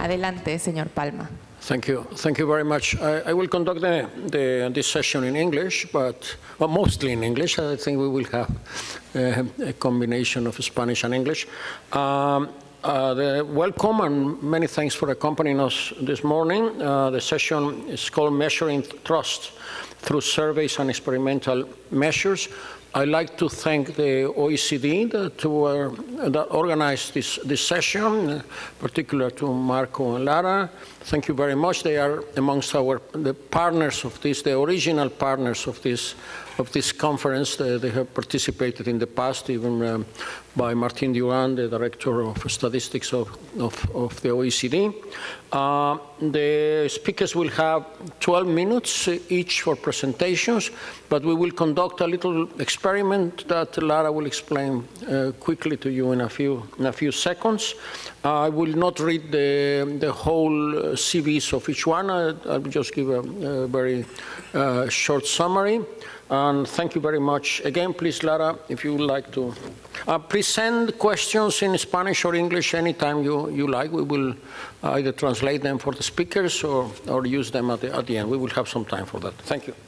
Adelante, señor Palma. Thank you very much. I will conduct this session in English, but mostly in English. I think we will have a combination of Spanish and English. Welcome and many thanks for accompanying us this morning. The session is called Measuring Trust Through Surveys and Experimental Measures. I'd like to thank the OECD that organized this session, particularly to Marco and Lara. Thank you very much. They are amongst the partners of this, the original partners of this conference. They have participated in the past, even by Martin Durand, the Director of Statistics of the OECD. The speakers will have 12 minutes each for presentations, but we will conduct a little experiment that Lara will explain quickly to you in a few seconds. I will not read the whole CVs of each one. I'll just give a very short summary. And thank you very much. Again, please, Lara, if you would like to. Please send questions in Spanish or English anytime you like. We will either translate them for the speakers or use them at the end. We will have some time for that. Thank you.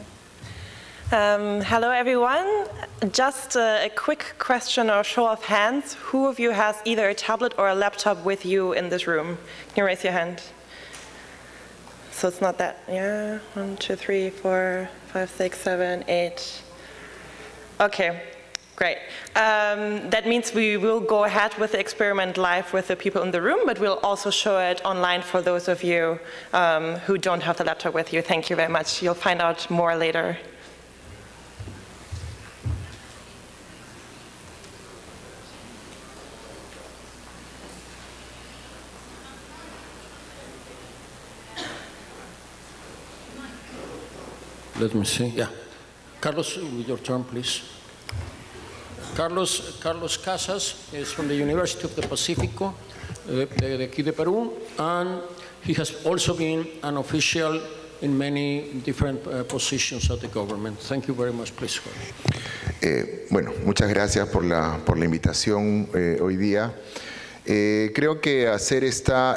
Hello, everyone. Just a quick question or show of hands. Who of you has either a tablet or a laptop with you in this room? Can you raise your hand? So it's not that, yeah, 1, 2, 3, 4, 5, 6, 7, 8. Okay, great. That means we will go ahead with the experiment live with the people in the room, but we'll also show it online for those of you who don't have the laptop with you. Thank you very much. You'll find out more later. Let me see. Yeah. Carlos, with your turn, please. Carlos Casas is from the University of the Pacifico, de aquí de Perú, and he has also been an official in many different positions at the government. Thank you very much, please. Bueno, muchas gracias por la invitación hoy día. Creo que hacer esta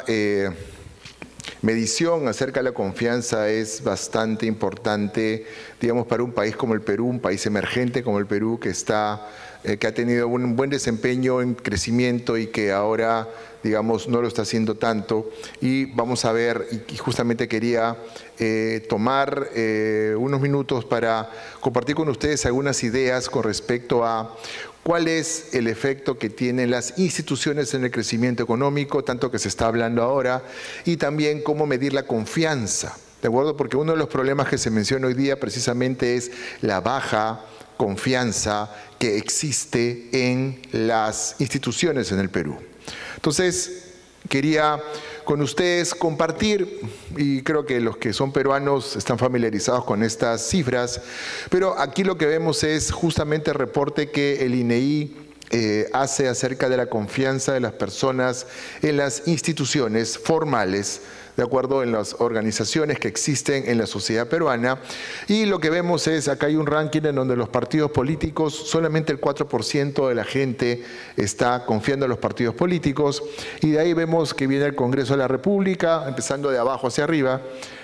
medición acerca de la confianza es bastante importante, digamos, para un país como el Perú, un país emergente como el Perú, que ha tenido un buen desempeño en crecimiento y que ahora, digamos, no lo está haciendo tanto. Y vamos a ver, y justamente quería tomar unos minutos para compartir con ustedes algunas ideas con respecto a cuál es el efecto que tienen las instituciones en el crecimiento económico, tanto que se está hablando ahora, y también cómo medir la confianza, ¿de acuerdo? Porque uno de los problemas que se menciona hoy día precisamente es la baja confianza que existe en las instituciones en el Perú. Entonces, quería con ustedes compartir, y creo que los que son peruanos están familiarizados con estas cifras, pero aquí lo que vemos es justamente el reporte que el INEI hace acerca de la confianza de las personas en las instituciones formales, de acuerdo en las organizaciones que existen en la sociedad peruana. Y lo que vemos es, acá hay un ranking en donde los partidos políticos, solamente el 4% de la gente está confiando en los partidos políticos, y de ahí vemos que viene el Congreso de la República, empezando de abajo hacia arriba,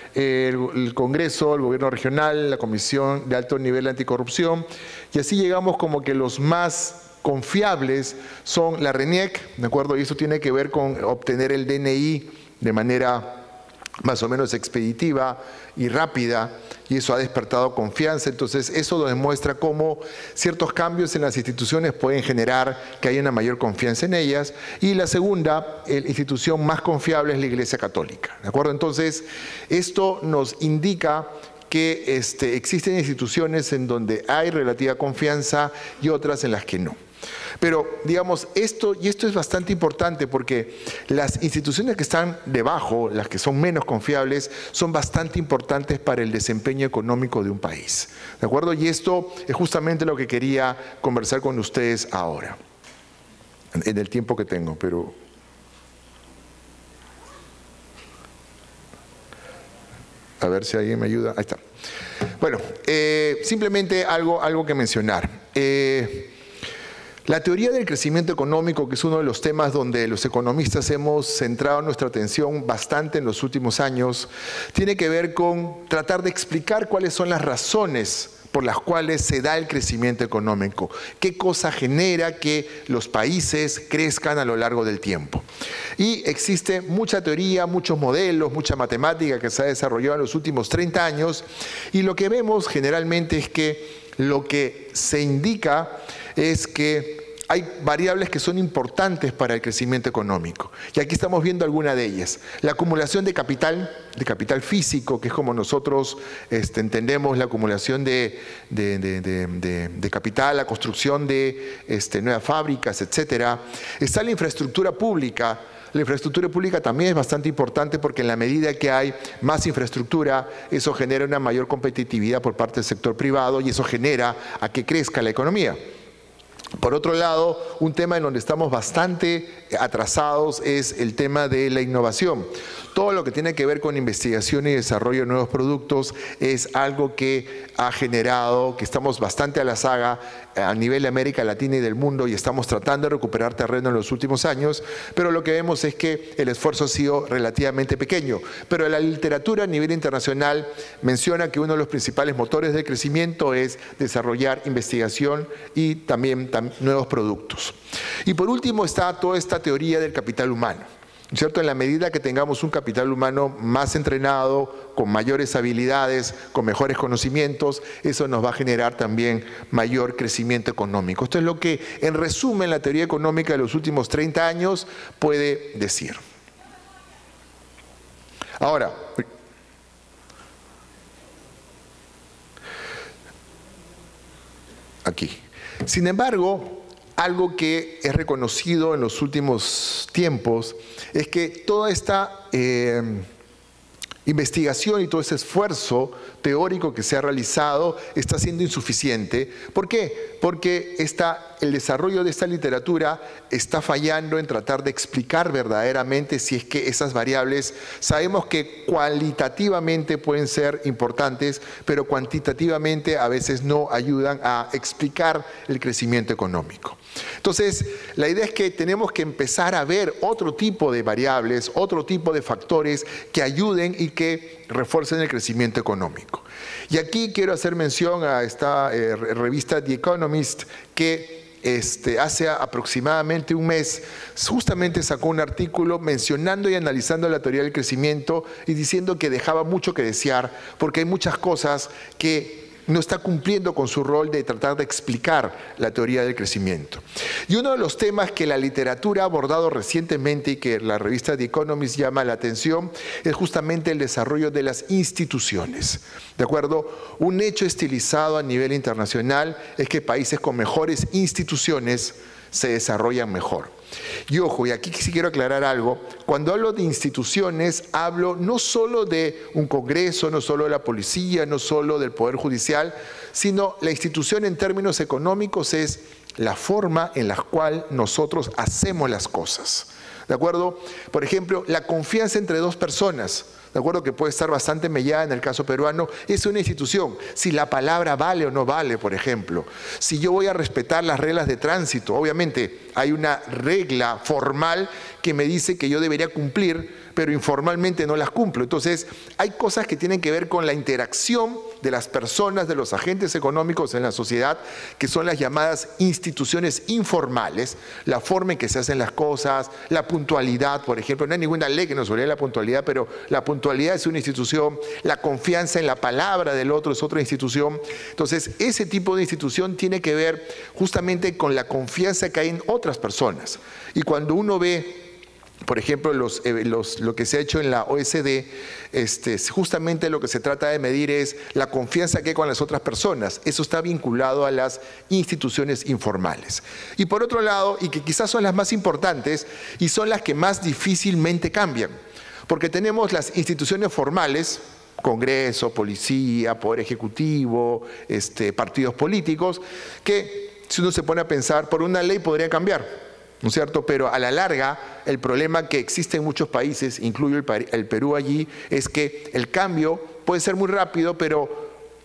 el Congreso, el Gobierno Regional, la Comisión de Alto Nivel Anticorrupción, y así llegamos como que los más confiables son la RENIEC, ¿de acuerdo? Y eso tiene que ver con obtener el DNI de manera más o menos expeditiva y rápida, y eso ha despertado confianza. Entonces eso nos demuestra cómo ciertos cambios en las instituciones pueden generar que haya una mayor confianza en ellas. Y la segunda, la institución más confiable es la Iglesia Católica, ¿de acuerdo? Entonces esto nos indica que existen instituciones en donde hay relativa confianza y otras en las que no. Pero, digamos, esto es bastante importante porque las instituciones que están debajo, las que son menos confiables, son bastante importantes para el desempeño económico de un país, ¿de acuerdo? Y esto es justamente lo que quería conversar con ustedes ahora, en el tiempo que tengo, pero... A ver si alguien me ayuda. Ahí está. Bueno, simplemente algo que mencionar. La teoría del crecimiento económico, que es uno de los temas donde los economistas hemos centrado nuestra atención bastante en los últimos años, tiene que ver con tratar de explicar cuáles son las razones por las cuales se da el crecimiento económico, qué cosa genera que los países crezcan a lo largo del tiempo. Y existe mucha teoría, muchos modelos, mucha matemática que se ha desarrollado en los últimos 30 años, y lo que vemos generalmente es que lo que se indica es que hay variables que son importantes para el crecimiento económico. Y aquí estamos viendo alguna de ellas. La acumulación de capital físico, que es como nosotros entendemos la acumulación de capital, la construcción de nuevas fábricas, etc. Está la infraestructura pública. La infraestructura pública también es bastante importante porque en la medida que hay más infraestructura, eso genera una mayor competitividad por parte del sector privado y eso genera a que crezca la economía. Por otro lado, un tema en donde estamos bastante atrasados es el tema de la innovación. Todo lo que tiene que ver con investigación y desarrollo de nuevos productos es algo que ha generado, que estamos bastante a la saga a nivel de América Latina y del mundo, y estamos tratando de recuperar terreno en los últimos años, pero lo que vemos es que el esfuerzo ha sido relativamente pequeño. Pero la literatura a nivel internacional menciona que uno de los principales motores de crecimiento es desarrollar investigación y también nuevos productos. Y por último está toda esta teoría del capital humano. ¿Cierto? En la medida que tengamos un capital humano más entrenado, con mayores habilidades, con mejores conocimientos, eso nos va a generar también mayor crecimiento económico. Esto es lo que, en resumen, la teoría económica de los últimos 30 años puede decir. Ahora, aquí. Sin embargo, algo que es reconocido en los últimos tiempos es que toda esta investigación y todo ese esfuerzo teórico que se ha realizado está siendo insuficiente. ¿Por qué? Porque el desarrollo de esta literatura está fallando en tratar de explicar verdaderamente si es que esas variables, sabemos que cualitativamente pueden ser importantes, pero cuantitativamente a veces no ayudan a explicar el crecimiento económico. Entonces, la idea es que tenemos que empezar a ver otro tipo de variables, otro tipo de factores que ayuden y que refuercen el crecimiento económico. Y aquí quiero hacer mención a esta revista The Economist que hace aproximadamente un mes justamente sacó un artículo mencionando y analizando la teoría del crecimiento y diciendo que dejaba mucho que desear porque hay muchas cosas que no está cumpliendo con su rol de tratar de explicar la teoría del crecimiento. Y uno de los temas que la literatura ha abordado recientemente y que la revista The Economist llama la atención es justamente el desarrollo de las instituciones. ¿De acuerdo? Un hecho estilizado a nivel internacional es que países con mejores instituciones se desarrollan mejor. Y ojo, y aquí sí quiero aclarar algo, cuando hablo de instituciones, hablo no solo de un Congreso, no solo de la policía, no solo del Poder Judicial, sino la institución en términos económicos es la forma en la cual nosotros hacemos las cosas. ¿De acuerdo? Por ejemplo, la confianza entre dos personas. ¿De acuerdo? Que puede estar bastante mellada en el caso peruano, es una institución. Si la palabra vale o no vale, por ejemplo. Si yo voy a respetar las reglas de tránsito, obviamente hay una regla formal que me dice que yo debería cumplir, pero informalmente no las cumplo. Entonces, hay cosas que tienen que ver con la interacción de las personas, de los agentes económicos en la sociedad, que son las llamadas instituciones informales, la forma en que se hacen las cosas, la puntualidad, por ejemplo. No hay ninguna ley que nos obligue a la puntualidad, pero la puntualidad es una institución, la confianza en la palabra del otro es otra institución. Entonces, ese tipo de institución tiene que ver justamente con la confianza que hay en otras personas. Y cuando uno ve, por ejemplo, lo que se ha hecho en la OECD, justamente lo que se trata de medir es la confianza que hay con las otras personas. Eso está vinculado a las instituciones informales. Y por otro lado, y que quizás son las más importantes y son las que más difícilmente cambian, porque tenemos las instituciones formales, Congreso, Policía, Poder Ejecutivo, partidos políticos, que si uno se pone a pensar, por una ley podría cambiar. ¿No es cierto? Pero a la larga, el problema que existe en muchos países, incluyo el Perú allí, es que el cambio puede ser muy rápido, pero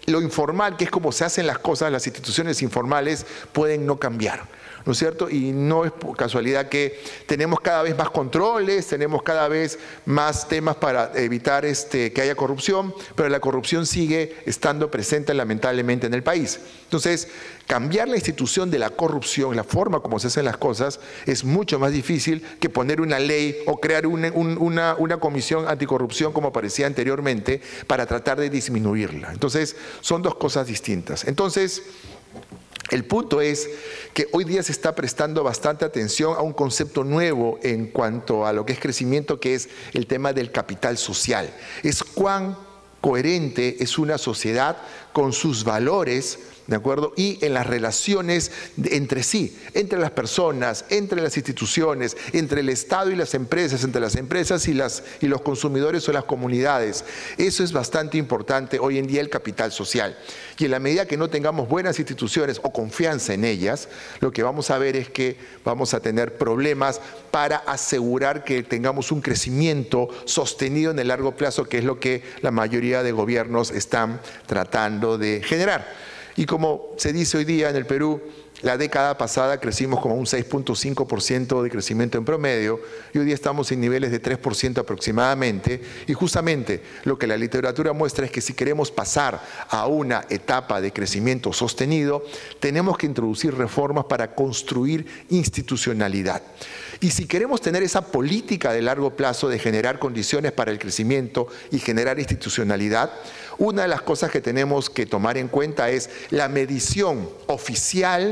lo informal, que es como se hacen las cosas, las instituciones informales pueden no cambiar, ¿no es cierto? Y no es por casualidad que tenemos cada vez más controles, tenemos cada vez más temas para evitar que haya corrupción, pero la corrupción sigue estando presente lamentablemente en el país. Entonces, cambiar la institución de la corrupción, la forma como se hacen las cosas, es mucho más difícil que poner una ley o crear una comisión anticorrupción como parecía anteriormente para tratar de disminuirla. Entonces, son dos cosas distintas. Entonces, el punto es que hoy día se está prestando bastante atención a un concepto nuevo en cuanto a lo que es crecimiento, que es el tema del capital social. Es cuán coherente es una sociedad con sus valores, ¿de acuerdo? Y en las relaciones entre sí, entre las personas, entre las instituciones, entre el Estado y las empresas, entre las empresas y los consumidores o las comunidades. Eso es bastante importante hoy en día, el capital social. Y en la medida que no tengamos buenas instituciones o confianza en ellas, lo que vamos a ver es que vamos a tener problemas para asegurar que tengamos un crecimiento sostenido en el largo plazo, que es lo que la mayoría de gobiernos están tratando de generar. Y como se dice hoy día en el Perú, la década pasada crecimos como un 6.5% de crecimiento en promedio y hoy día estamos en niveles de 3% aproximadamente. Y justamente lo que la literatura muestra es que si queremos pasar a una etapa de crecimiento sostenido, tenemos que introducir reformas para construir institucionalidad. Y si queremos tener esa política de largo plazo de generar condiciones para el crecimiento y generar institucionalidad, una de las cosas que tenemos que tomar en cuenta es la medición oficial,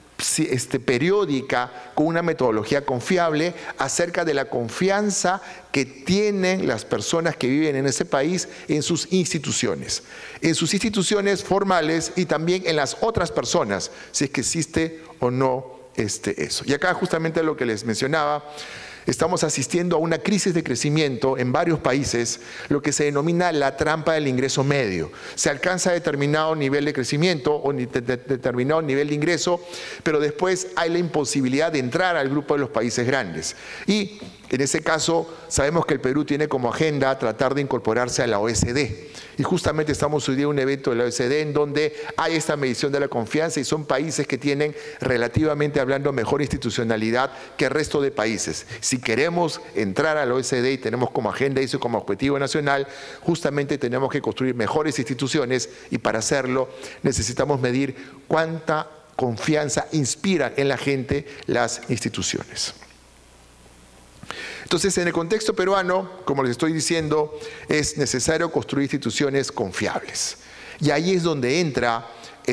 periódica, con una metodología confiable acerca de la confianza que tienen las personas que viven en ese país en sus instituciones formales y también en las otras personas, si es que existe o no eso. Y acá justamente lo que les mencionaba, estamos asistiendo a una crisis de crecimiento en varios países, lo que se denomina la trampa del ingreso medio. Se alcanza determinado nivel de crecimiento o determinado nivel de ingreso, pero después hay la imposibilidad de entrar al grupo de los países grandes. Y en ese caso, sabemos que el Perú tiene como agenda tratar de incorporarse a la OECD. Y justamente estamos hoy día en un evento de la OECD en donde hay esta medición de la confianza y son países que tienen, relativamente hablando, mejor institucionalidad que el resto de países. Si queremos entrar a la OECD y tenemos como agenda eso como objetivo nacional, justamente tenemos que construir mejores instituciones y para hacerlo necesitamos medir cuánta confianza inspiran en la gente las instituciones. Entonces, en el contexto peruano, como les estoy diciendo, es necesario construir instituciones confiables. Y ahí es donde entra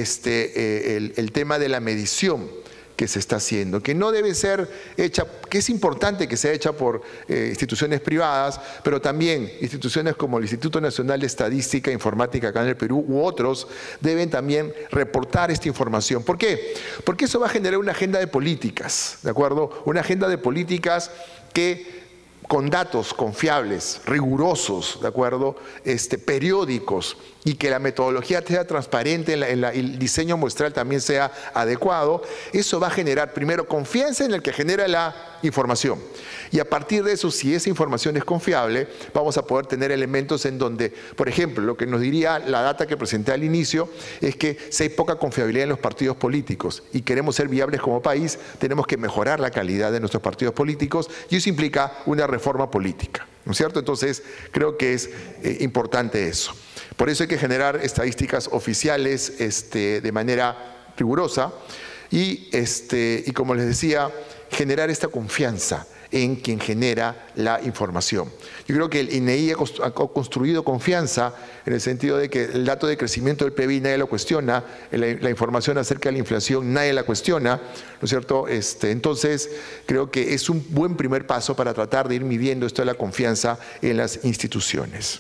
el tema de la medición que se está haciendo, que no debe ser hecha, que es importante que sea hecha por instituciones privadas, pero también instituciones como el Instituto Nacional de Estadística e Informática acá en el Perú u otros deben también reportar esta información. ¿Por qué? Porque eso va a generar una agenda de políticas, ¿de acuerdo? Una agenda de políticas que con datos confiables, rigurosos, ¿de acuerdo? Periódicos, y que la metodología sea transparente, el diseño muestral también sea adecuado, eso va a generar primero confianza en el que genera la información. Y a partir de eso, si esa información es confiable, vamos a poder tener elementos en donde, por ejemplo, lo que nos diría la data que presenté al inicio, es que si hay poca confiabilidad en los partidos políticos y queremos ser viables como país, tenemos que mejorar la calidad de nuestros partidos políticos y eso implica una reforma política, ¿no es cierto? Entonces, creo que es importante eso. Por eso hay que generar estadísticas oficiales de manera rigurosa y como les decía, generar esta confianza en quien genera la información. Yo creo que el INEI ha construido confianza en el sentido de que el dato de crecimiento del PIB nadie lo cuestiona, la información acerca de la inflación nadie la cuestiona, ¿no es cierto? Entonces, creo que es un buen primer paso para tratar de ir midiendo esto de la confianza en las instituciones.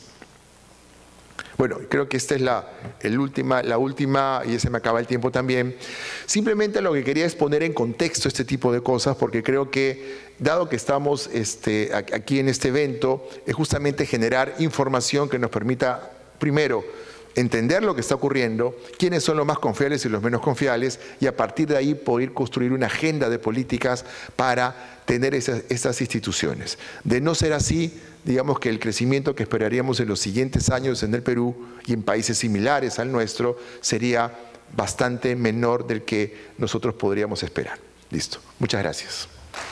Bueno, creo que esta es la última, y se me acaba el tiempo también. Simplemente lo que quería es poner en contexto este tipo de cosas, porque creo que, dado que estamos aquí en este evento, es justamente generar información que nos permita, primero, entender lo que está ocurriendo, quiénes son los más confiables y los menos confiables, y a partir de ahí poder construir una agenda de políticas para tener esas instituciones. De no ser así, digamos que el crecimiento que esperaríamos en los siguientes años en el Perú y en países similares al nuestro sería bastante menor del que nosotros podríamos esperar. Listo. Muchas gracias.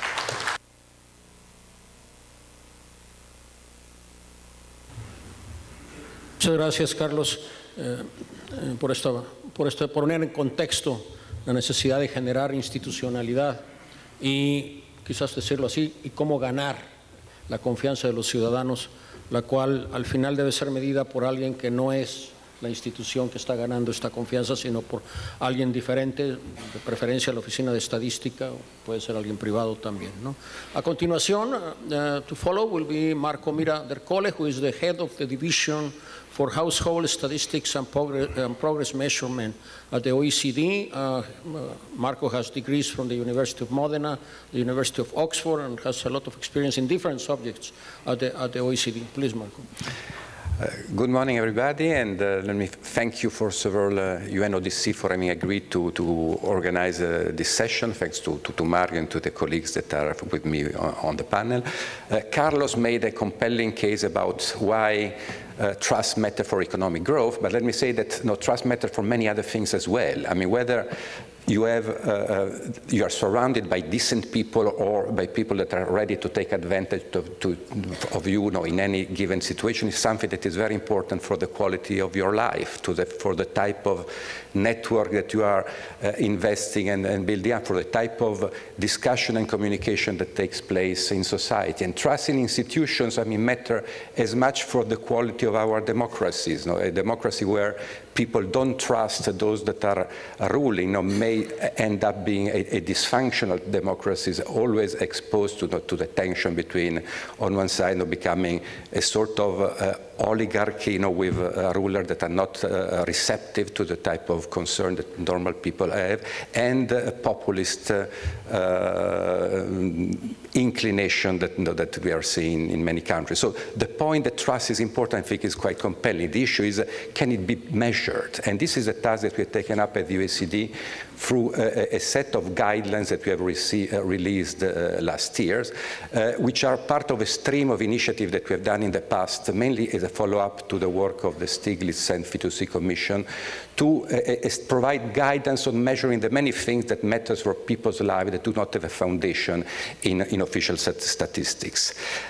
Muchas gracias, Carlos, por poner en contexto la necesidad de generar institucionalidad y, quizás decirlo así, y cómo ganar la confianza de los ciudadanos, la cual al final debe ser medida por alguien que no es la institución que está ganando esta confianza, sino por alguien diferente, de preferencia la Oficina de Estadística, o puede ser alguien privado también, ¿no? A continuación, to follow will be Marco Mira Dercole, who is the head of the Division for Household Statistics and Progress Measurement at the OECD. Marco has degrees from the University of Modena, the University of Oxford, and has a lot of experience in different subjects at the OECD. Please, Marco. Good morning, everybody, and let me thank you, first of all, UNODC, for having agreed to organize this session. Thanks to Mario and to the colleagues that are with me on the panel. Carlos made a compelling case about why trust matters for economic growth, but let me say that trust matters for many other things as well. I mean, whether you are surrounded by decent people or by people that are ready to take advantage of you, in any given situation is something that is very important for the quality of your life, for the type of network that you are investing and building up, for the type of discussion and communication that takes place in society. And trust in institutions, matter as much for the quality of our democracies. A democracy where people don't trust those that are ruling, may end up being a dysfunctional democracy, is always exposed to the tension between, on one side, becoming a sort of oligarchy, with rulers that are not receptive to the type of concern that normal people have, and populist inclination that we are seeing in many countries. So the point that trust is important, I think, is quite compelling. The issue is, can it be measured? And this is a task that we have taken up at the OECD through a set of guidelines that we have released last year, which are part of a stream of initiatives that we have done in the past, mainly as a follow-up to the work of the Stiglitz and Fitoussi Commission, to provide guidance on measuring the many things that matters for people's lives that do not have a foundation in official statistics.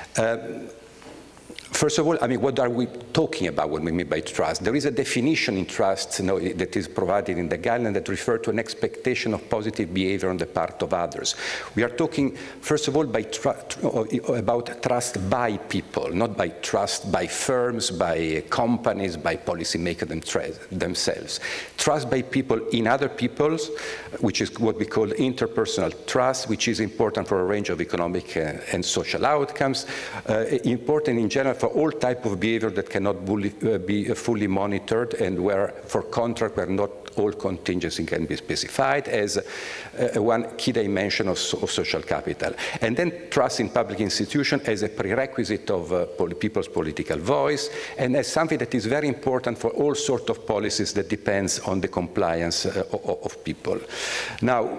First of all, what are we talking about when we mean by trust? There is a definition in trust that is provided in the guideline that refers to an expectation of positive behavior on the part of others. We are talking, first of all, about trust by people, not by trust by firms, by companies, by policymakers themselves. Trust by people in other peoples, which is what we call interpersonal trust, which is important for a range of economic and social outcomes, important in general for all type of behavior that cannot be fully monitored, and where, for contract, where not all contingency can be specified as one key dimension of social capital. And then trust in public institutions as a prerequisite of people's political voice, and as something that is very important for all sorts of policies that depends on the compliance of people. Now,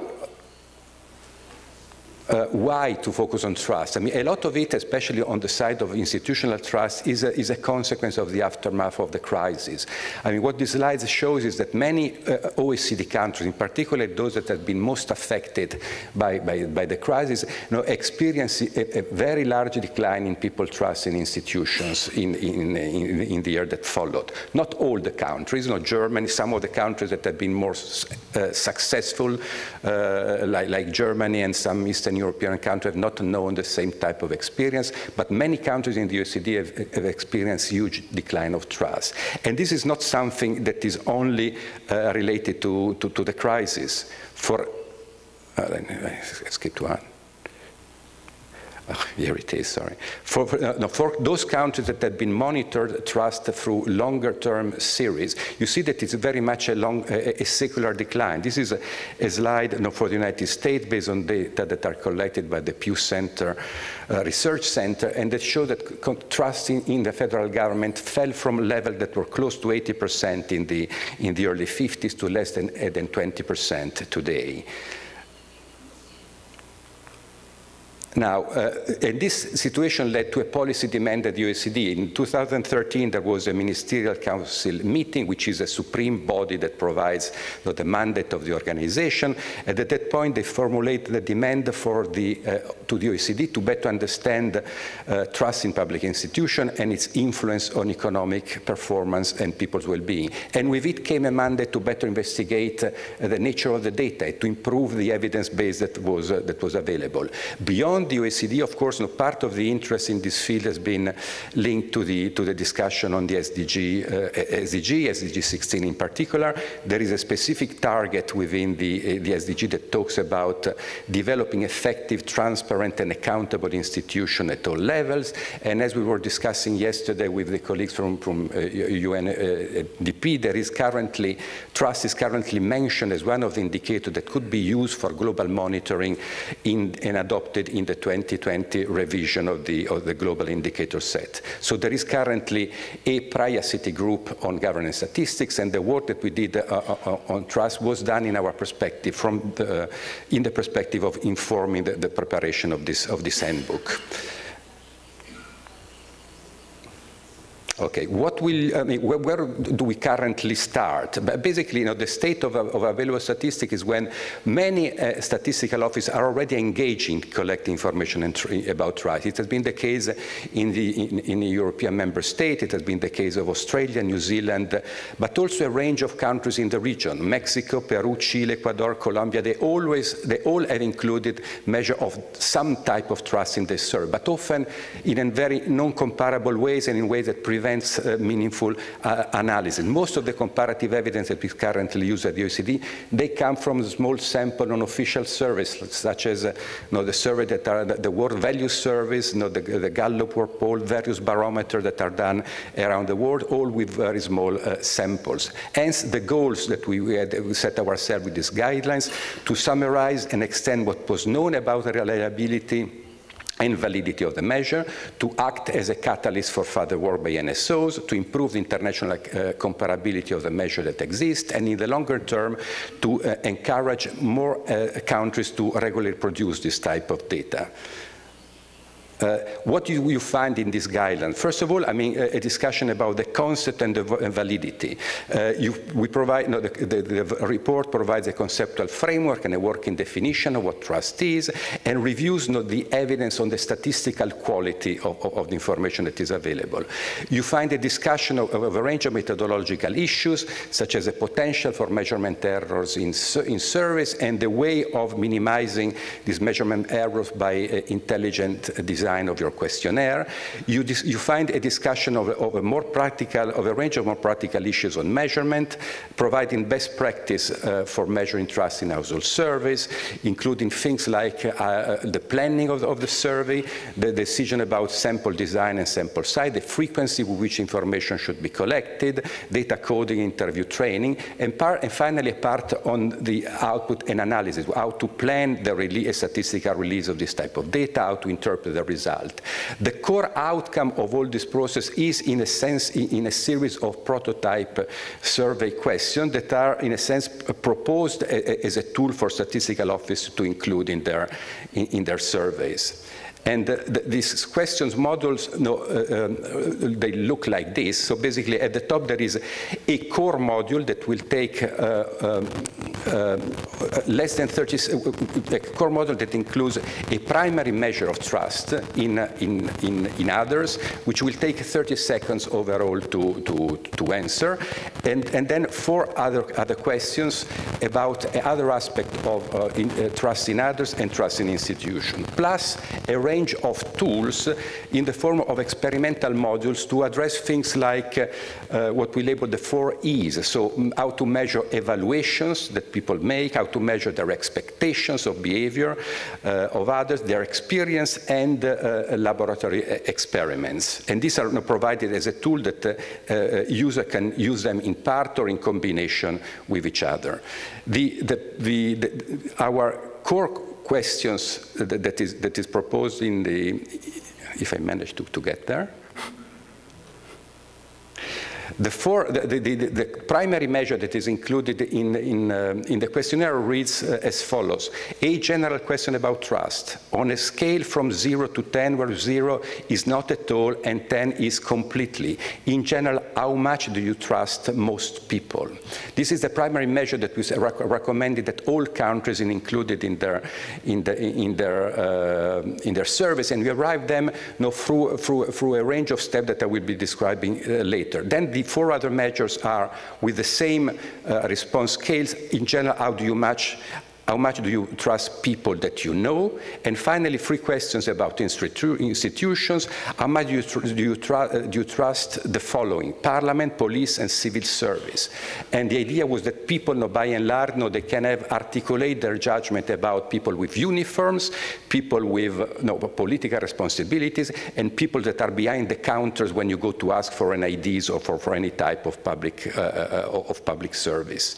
why to focus on trust? A lot of it, especially on the side of institutional trust, is a consequence of the aftermath of the crisis. What this slide shows is that many OECD countries, in particular those that have been most affected by the crisis, experience a very large decline in people trust in institutions in the year that followed. Not all the countries, Germany, some of the countries that have been more successful, like Germany and some Eastern European countries, have not known the same type of experience, but many countries in the OECD have experienced huge decline of trust. And this is not something that is only related to the crisis. Let's skip to one. Here it is, sorry. For those countries that have been monitored trust through longer-term series, you see that it's very much a secular decline. This is a slide for the United States based on data that are collected by the Pew Center Research Center, and that show that trust in the federal government fell from levels that were close to 80% in the early 50s to less than 20% today. Now, and this situation led to a policy demand at the OECD. In 2013, there was a Ministerial Council meeting, which is a supreme body that provides the mandate of the organization. And at that point, they formulated the demand for to the OECD to better understand trust in public institutions and its influence on economic performance and people's well-being. And with it came a mandate to better investigate the nature of the data, to improve the evidence base that was available. Beyond the OECD, of course, part of the interest in this field has been linked to the discussion on the SDG 16 in particular. There is a specific target within the SDG that talks about developing effective, transparent, and accountable institutions at all levels. And as we were discussing yesterday with the colleagues from UNDP, trust is currently mentioned as one of the indicators that could be used for global monitoring and adopted in the 2020 revision of the global indicator set. So there is currently a Priacity group on governance statistics, and the work that we did on trust was done in our perspective, in the perspective of informing the preparation of this handbook. Okay, where do we currently start? But basically, the state of available statistics is when many statistical offices are already engaging collecting information about trust. It has been the case in the European member state. It has been the case of Australia, New Zealand, but also a range of countries in the region: Mexico, Peru, Chile, Ecuador, Colombia. They all have included measure of some type of trust in their survey, but often in very non-comparable ways and in ways that prevent meaningful analysis. Most of the comparative evidence that we currently use at the OECD, they come from small sample non-official surveys, such as the survey that are the World Value Surveys, the Gallup World Poll, various barometers that are done around the world, all with very small samples. Hence, the goals that we set ourselves with these guidelines to summarize and extend what was known about the reliability and validity of the measure, to act as a catalyst for further work by NSOs, to improve the international comparability of the measure that exists, and in the longer term, to encourage more countries to regularly produce this type of data. What do you find in this guideline? First of all, a discussion about the concept and the validity. We provide, the report provides a conceptual framework and a working definition of what trust is, and reviews the evidence on the statistical quality of the information that is available. You find a discussion of a range of methodological issues, such as the potential for measurement errors in surveys and the way of minimizing these measurement errors by intelligent design of your questionnaire. You find a discussion of a range of more practical issues on measurement, providing best practice for measuring trust in household surveys, including things like the planning of the survey, the decision about sample design and sample size, the frequency with which information should be collected, data coding, interview training, and finally a part on the output and analysis, how to plan a statistical release of this type of data, how to interpret the result. The core outcome of all this process is, in a sense, in a series of prototype survey questions that are, in a sense, proposed as a tool for statistical office to include in their surveys. And these questions models, they look like this. So basically, at the top, there is a core module that will take less than 30, a core module that includes a primary measure of trust in others, which will take 30 seconds overall to answer. And then 4 other questions about other aspects of trust in others and trust in institutions, plus a range of tools in the form of experimental modules to address things like what we label the 4 E's, so how to measure evaluations that people make, how to measure their expectations of behavior of others, their experience, and laboratory experiments. And these are provided as a tool that user can use them in part or in combination with each other. Our core questions that is proposed in the, if I manage to get there. The primary measure that is included in the questionnaire reads as follows. A general question about trust on a scale from 0 to 10, where 0 is not at all and 10 is completely. In general, how much do you trust most people? This is the primary measure that was recommended that all countries included in their surveys, and we arrived them through a range of steps that I will be describing later. Then the 4 other measures are with the same response scales. In general, how much do you trust people that you know? And finally, 3 questions about institutions. How much do you trust the following: parliament, police, and civil service? And the idea was that people, by and large, they can articulate their judgment about people with uniforms, people with political responsibilities, and people that are behind the counters when you go to ask for an IDs or for any type of public service.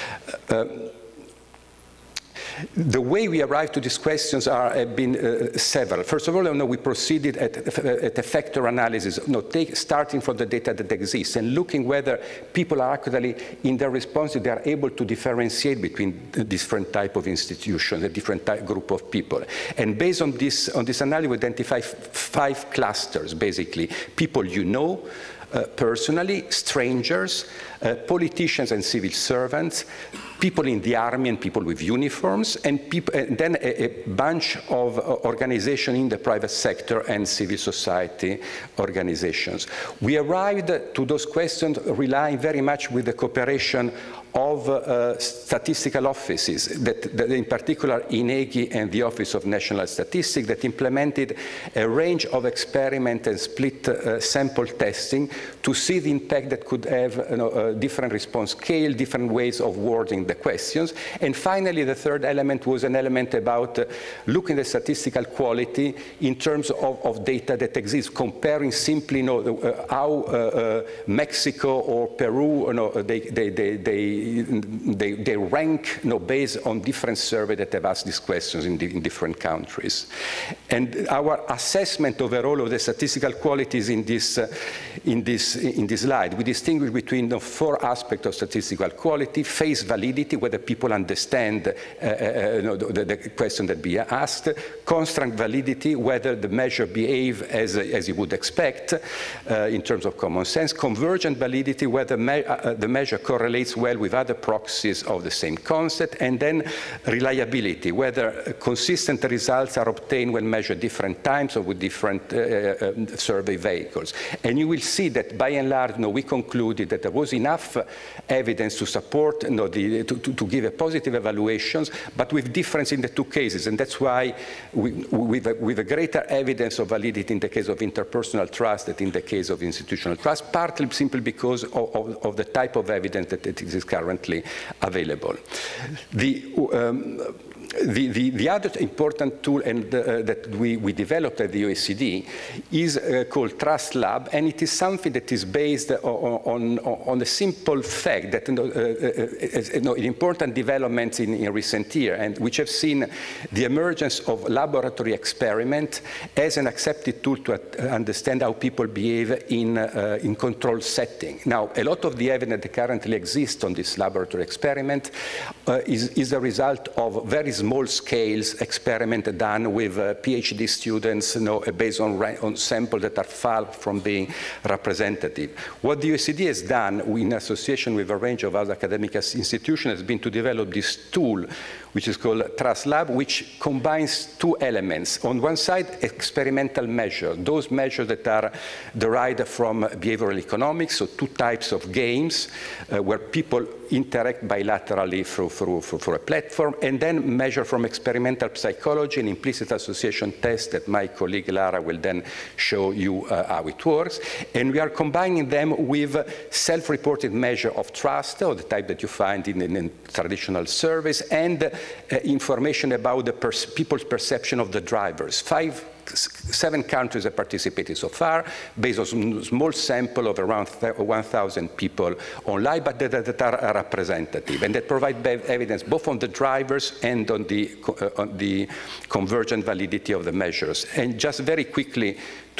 The way we arrived to these questions have been several. First of all, we proceeded at a factor analysis, starting from the data that exists and looking whether people are actually, in their responses, they are able to differentiate between the different type of institutions, a different group of people. And based on this analysis, we identify 5 clusters, basically. People you know, personally, strangers, politicians and civil servants, people in the army and people with uniforms, and then a bunch of organizations in the private sector and civil society organizations. We arrived to those questions relying very much with the cooperation of statistical offices, that in particular INEGI and the Office of National Statistics, that implemented a range of experiment and split sample testing to see the impact that could have a different response scale, different ways of wording the questions. And finally, the third element was an element about looking at statistical quality in terms of data that exists, comparing simply how Mexico or Peru, they rank based on different surveys that have asked these questions in different countries. And our assessment overall of the statistical qualities in this slide, we distinguish between the 4 aspects of statistical quality: face validity, whether people understand the question that be asked; constraint validity, whether the measure behave as you would expect in terms of common sense; convergent validity, whether the measure correlates well with other proxies of the same concept; and then reliability, whether consistent results are obtained when measured different times or with different survey vehicles. And you will see that by and large, we concluded that there was enough evidence to support, to give a positive evaluations, but with difference in the 2 cases. And that's why with a greater evidence of validity in the case of interpersonal trust than in the case of institutional trust, partly simply because of the type of evidence that is currently available. The other important tool that we developed at the OECD is called Trust Lab, and it is something that is based on the simple fact that important developments in recent years, and which have seen the emergence of laboratory experiment as an accepted tool to understand how people behave in controlled setting. Now, a lot of the evidence that currently exists on this laboratory experiment is a result of very small scales experiment done with PhD students, based on samples that are far from being representative. What the OECD has done in association with a range of other academic institutions has been to develop this tool which is called Trust Lab, which combines two elements. On one side, experimental measures, those measures that are derived from behavioral economics, so two types of games where people interact bilaterally through a platform, and then measure from experimental psychology and implicit association tests that my colleague Lara will then show you how it works. And we are combining them with self-reported measure of trust, or the type that you find in traditional surveys, and information about the people's perception of the drivers. 7 countries have participated so far, based on a small sample of around 1,000 people online, but that are representative, and that provide evidence both on the drivers and on the convergent validity of the measures. And just very quickly,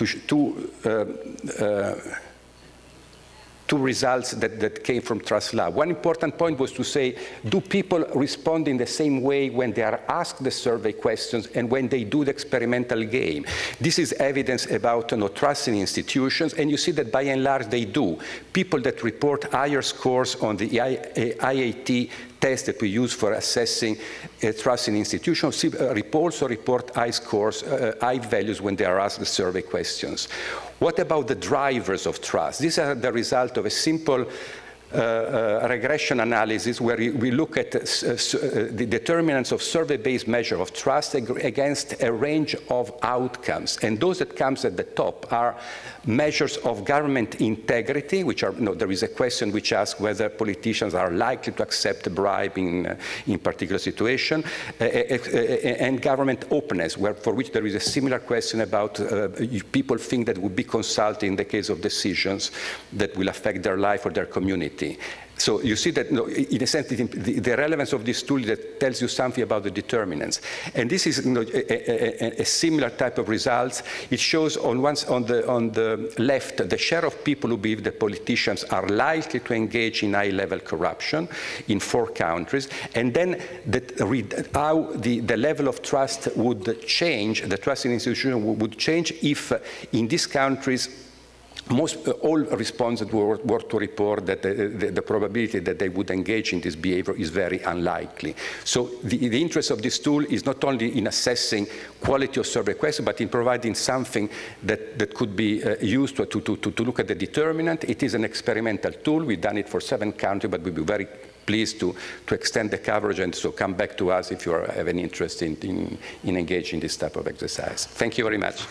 two results that came from Trust Lab. One important point was to say, do people respond in the same way when they are asked the survey questions and when they do the experimental game? This is evidence about trust in institutions, and you see that by and large they do. People that report higher scores on the IAT test that we use for assessing trust in institutions also report high scores, high values when they are asked the survey questions. What about the drivers of trust? These are the result of a simple regression analysis where we look at the determinants of survey-based measure of trust against a range of outcomes. And those that comes at the top are measures of government integrity, which are, there is a question which asks whether politicians are likely to accept bribing in particular situation, and government openness, for which there is a similar question about people think that would be consulted in the case of decisions that will affect their life or their community. So you see that, in a sense, the relevance of this tool that tells you something about the determinants. And this is a similar type of results. It shows on the left the share of people who believe that politicians are likely to engage in high-level corruption in 4 countries, and then how the level of trust would change, the trust in institutions would change if in these countries all respondents were to report that the probability that they would engage in this behavior is very unlikely. So the interest of this tool is not only in assessing quality of survey questions, but in providing something that could be used to look at the determinant. It is an experimental tool. We've done it for 7 countries, but we'll be very pleased to extend the coverage, and so come back to us if you have any interest in engaging in this type of exercise. Thank you very much.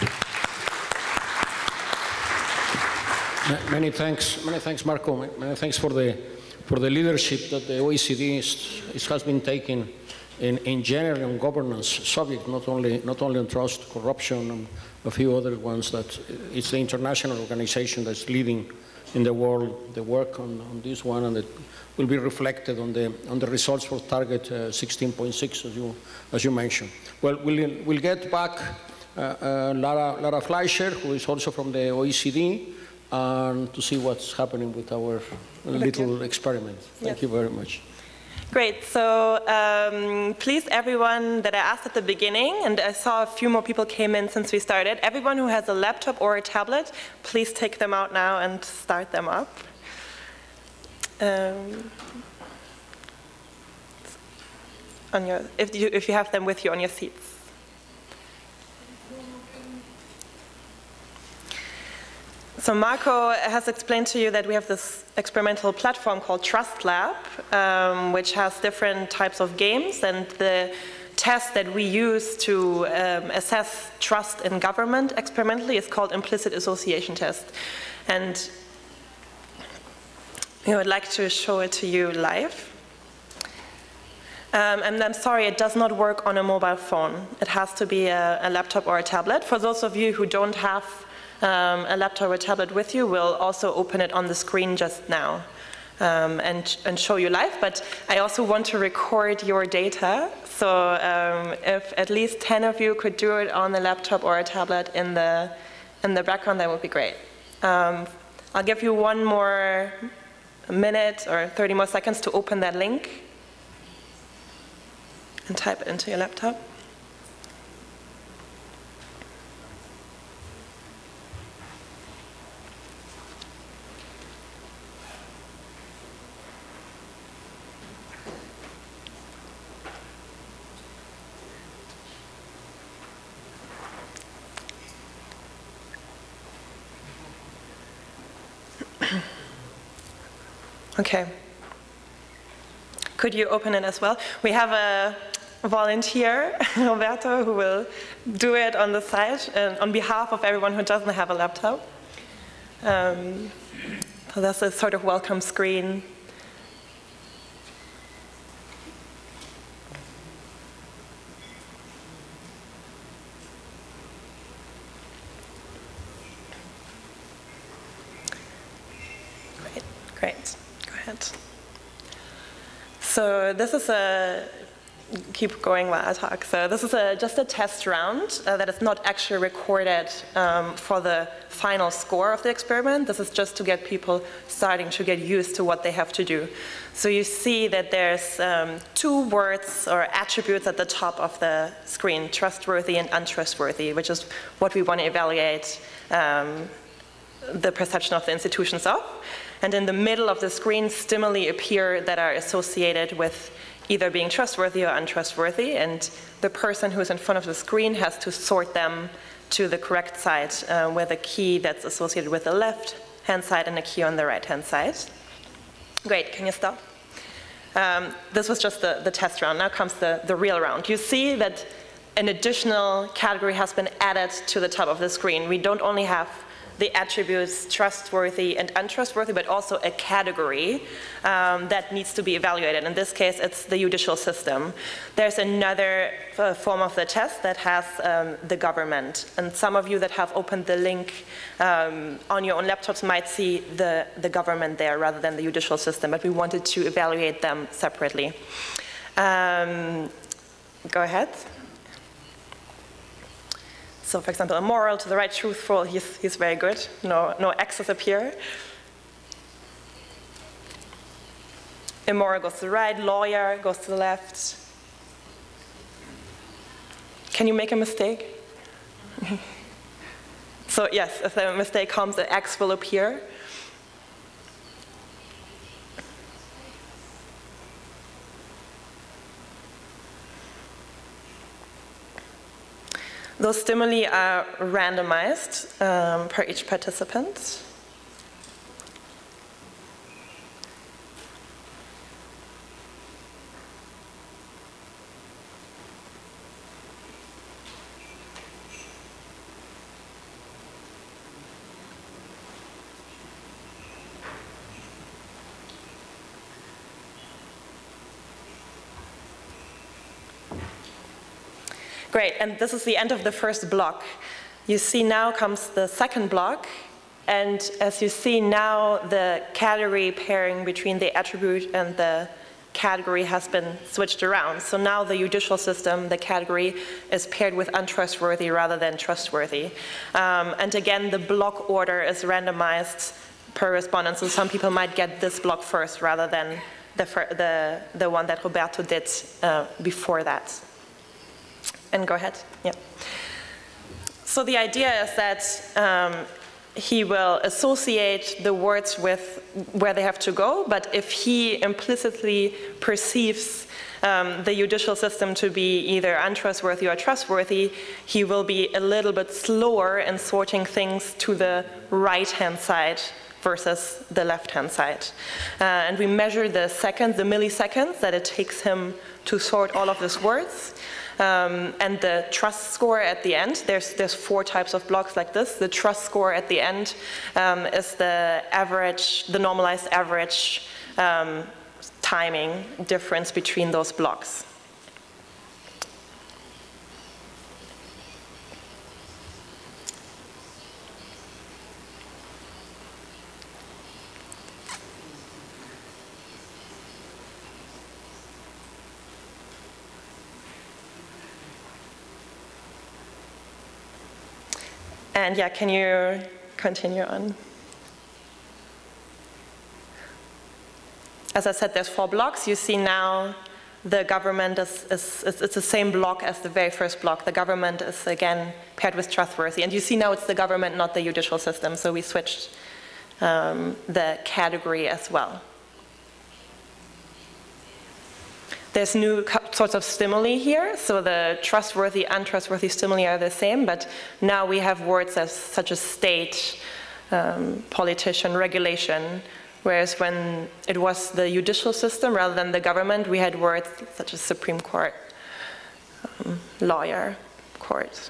Many thanks, Marco. Many thanks for the leadership that the OECD has been taking in general on governance subject, not only on trust, corruption, and a few other ones. That it's the international organization that's leading in the world the work on this one, and it will be reflected on the results for target 16.6 as you mentioned. Well, we'll get back Lara Fleischer, who is also from the OECD. And to see what's happening with our little experiment. Thank you very much. Great. So please, everyone that I asked at the beginning, and I saw a few more people came in since we started, everyone who has a laptop or a tablet, please take them out now and start them up. If you have them with you on your seats. So Marco has explained to you that we have this experimental platform called Trust Lab, which has different types of games, and the test that we use to assess trust in government experimentally is called implicit association test. And we would like to show it to you live. And I'm sorry, it does not work on a mobile phone. It has to be a laptop or a tablet. For those of you who don't have a laptop or tablet with you, we'll also open it on the screen just now and show you live. But I also want to record your data. So if at least 10 of you could do it on a laptop or a tablet in the background, that would be great. I'll give you 1 more minute or 30 more seconds to open that link and type it into your laptop. Okay. Could you open it as well? We have a volunteer, Roberto, who will do it on the side on behalf of everyone who doesn't have a laptop. So that's a sort of welcome screen. Great. Go ahead. So this is keep going while I talk. So this is just a test round that is not actually recorded for the final score of the experiment. This is just to get people starting to get used to what they have to do. So you see that there's 2 words or attributes at the top of the screen, trustworthy and untrustworthy, which is what we want to evaluate the perception of the institutions of. And in the middle of the screen, stimuli appear that are associated with either being trustworthy or untrustworthy, and the person who's in front of the screen has to sort them to the correct side with a key that's associated with the left-hand side and a key on the right-hand side. Great, can you stop? This was just the test round. Now comes the real round. You see that an additional category has been added to the top of the screen. We don't only have the attributes trustworthy and untrustworthy, but also a category that needs to be evaluated. In this case, it's the judicial system. There's another form of the test that has the government. And some of you that have opened the link on your own laptops might see the government there rather than the judicial system, but we wanted to evaluate them separately. Go ahead. So for example, immoral to the right, truthful, he's very good. No X's appear. Immoral goes to the right, lawyer goes to the left. Can you make a mistake? So yes, if a mistake comes, the X will appear. Those stimuli are randomized per each participant. Great, and this is the end of the first block. You see now comes the second block, and as you see now, the category pairing between the attribute and the category has been switched around. So now the judicial system, the category, is paired with untrustworthy rather than trustworthy. And again, the block order is randomized per respondent, so some people might get this block first rather than the one that Roberto did before that. And go ahead, yeah. So the idea is that he will associate the words with where they have to go, but if he implicitly perceives the judicial system to be either untrustworthy or trustworthy, he will be a little bit slower in sorting things to the right-hand side versus the left-hand side. And we measure the seconds, the milliseconds that it takes him to sort all of these words. And the trust score at the end, there's 4 types of blocks like this. The trust score at the end is the average, the normalized average timing difference between those blocks. And yeah, can you continue on? As I said, there's 4 blocks. You see now the government it's the same block as the very first block. The government is again paired with trustworthy. And you see now it's the government, not the judicial system. So we switched the category as well. There's new sorts of stimuli here, so the trustworthy, untrustworthy stimuli are the same, but now we have words such as state, politician, regulation, Whereas when it was the judicial system rather than the government, we had words such as Supreme Court, lawyer, court.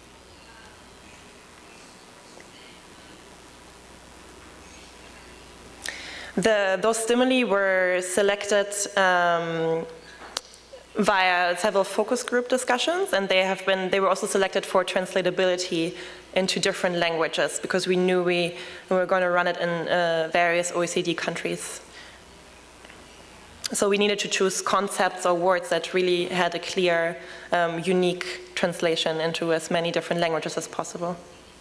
Those stimuli were selected via several focus group discussions, and they were also selected for translatability into different languages, because we knew we were going to run it in various OECD countries. So we needed to choose concepts or words that really had a clear, unique translation into as many different languages as possible.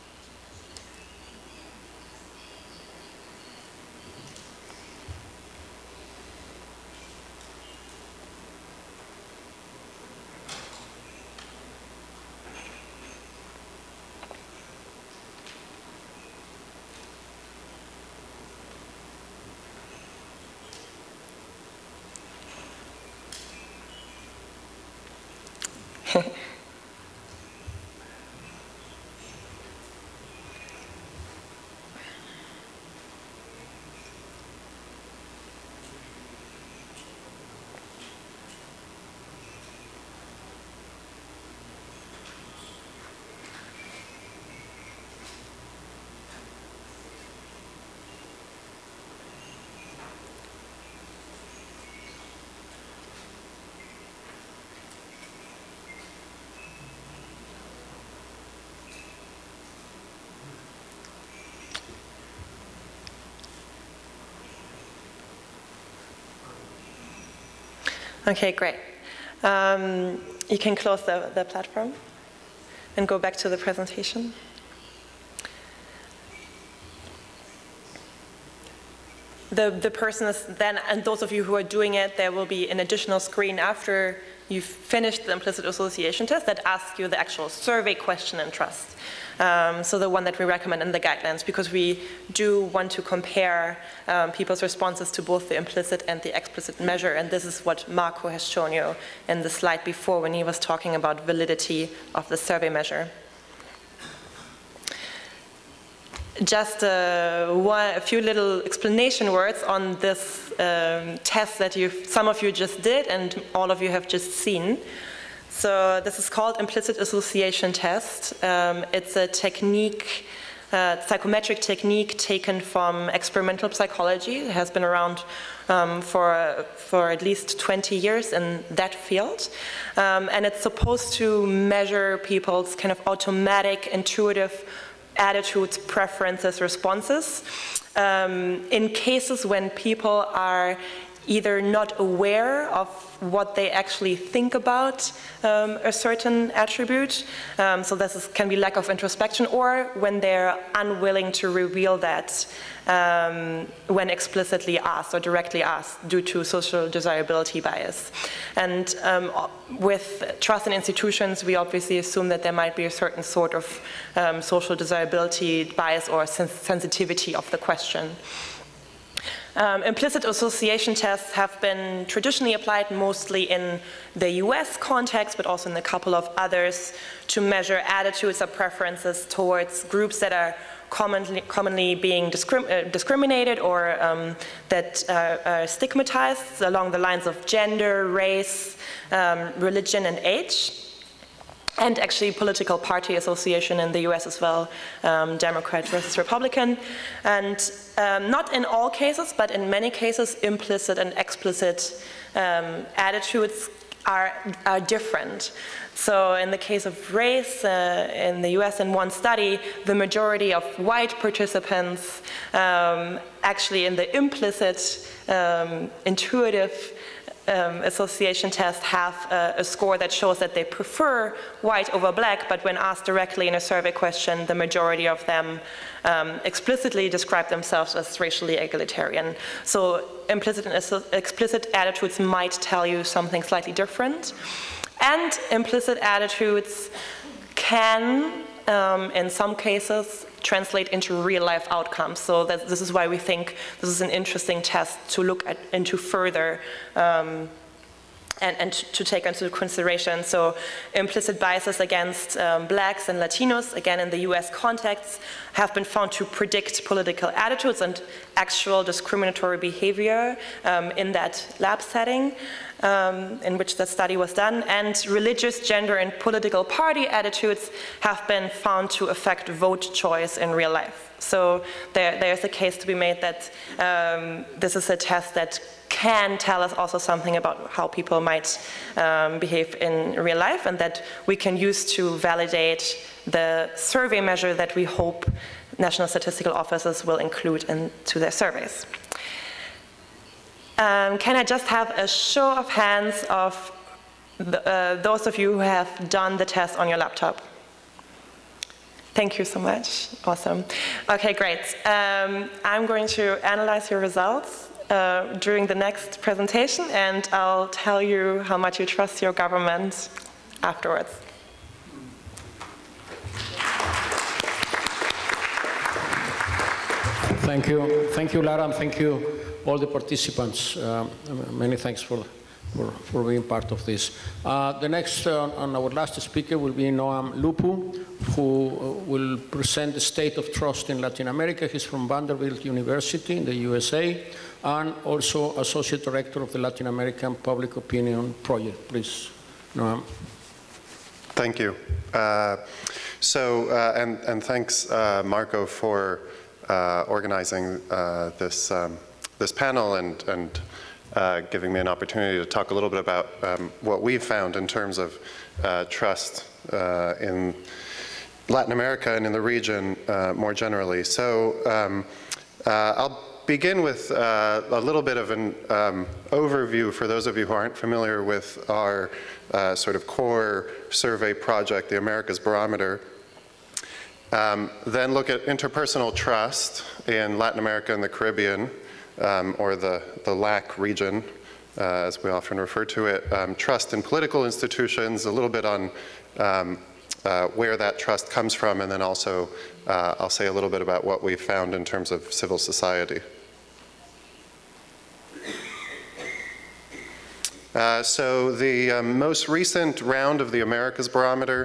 Okay, great. You can close the platform and go back to the presentation. The person is then, and those of you who are doing it, there will be an additional screen after you've finished the implicit association test that asks you the actual survey question in trust. So the one that we recommend in the guidelines, because we do want to compare people's responses to both the implicit and the explicit measure, and this is what Marco has shown you in the slide before when he was talking about validity of the survey measure. Just a few little explanation words on this test that some of you just did and all of you have just seen. So this is called implicit association test. It's a technique, psychometric technique taken from experimental psychology. It has been around for at least 20 years in that field. And it's supposed to measure people's kind of automatic, intuitive attitudes, preferences, responses in cases when people are either not aware of what they actually think about a certain attribute, so this can be lack of introspection, or when they're unwilling to reveal that when explicitly asked or directly asked due to social desirability bias. And with trust in institutions, we obviously assume that there might be a certain sort of social desirability bias or sensitivity of the question. Implicit association tests have been traditionally applied mostly in the US context, but also in a couple of others, to measure attitudes or preferences towards groups that are commonly being discriminated or that are stigmatized along the lines of gender, race, religion, and age. And actually political party association in the US as well, Democrat versus Republican. And not in all cases, but in many cases, implicit and explicit attitudes are different. So in the case of race, in the US in one study, the majority of white participants actually in the implicit, intuitive association test have a score that shows that they prefer white over black, but when asked directly in a survey question, the majority of them explicitly describe themselves as racially egalitarian. So implicit and explicit attitudes might tell you something slightly different. And implicit attitudes can, in some cases, translate into real-life outcomes. So this is why we think this is an interesting test to look into further and to take into consideration. So implicit biases against blacks and Latinos, again in the US context, have been found to predict political attitudes and actual discriminatory behavior in that lab setting in which the study was done. And religious, gender, and political party attitudes have been found to affect vote choice in real life. So there's a case to be made that this is a test that can tell us also something about how people might behave in real life, and that we can use to validate the survey measure that we hope national statistical offices will include into their surveys. Can I just have a show of hands of those of you who have done the test on your laptop? Thank you so much. Awesome. Okay, great. I'm going to analyze your results during the next presentation, and I'll tell you how much you trust your government afterwards. Thank you, Lara, and thank you all the participants. Many thanks for being part of this. The next and our last speaker will be Noam Lupu, who will present the state of trust in Latin America. He's from Vanderbilt University in the USA, and also Associate Director of the Latin American Public Opinion Project. Please, Noam. Thank you. And thanks, Marco, for organizing this panel and giving me an opportunity to talk a little bit about what we've found in terms of trust in Latin America and in the region more generally. So I'll begin with a little bit of an overview for those of you who aren't familiar with our sort of core survey project, the Americas Barometer. Then look at interpersonal trust in Latin America and the Caribbean, or the LAC region, as we often refer to it. Trust in political institutions, a little bit on where that trust comes from, and then also I'll say a little bit about what we've found in terms of civil society. So the most recent round of the Americas Barometer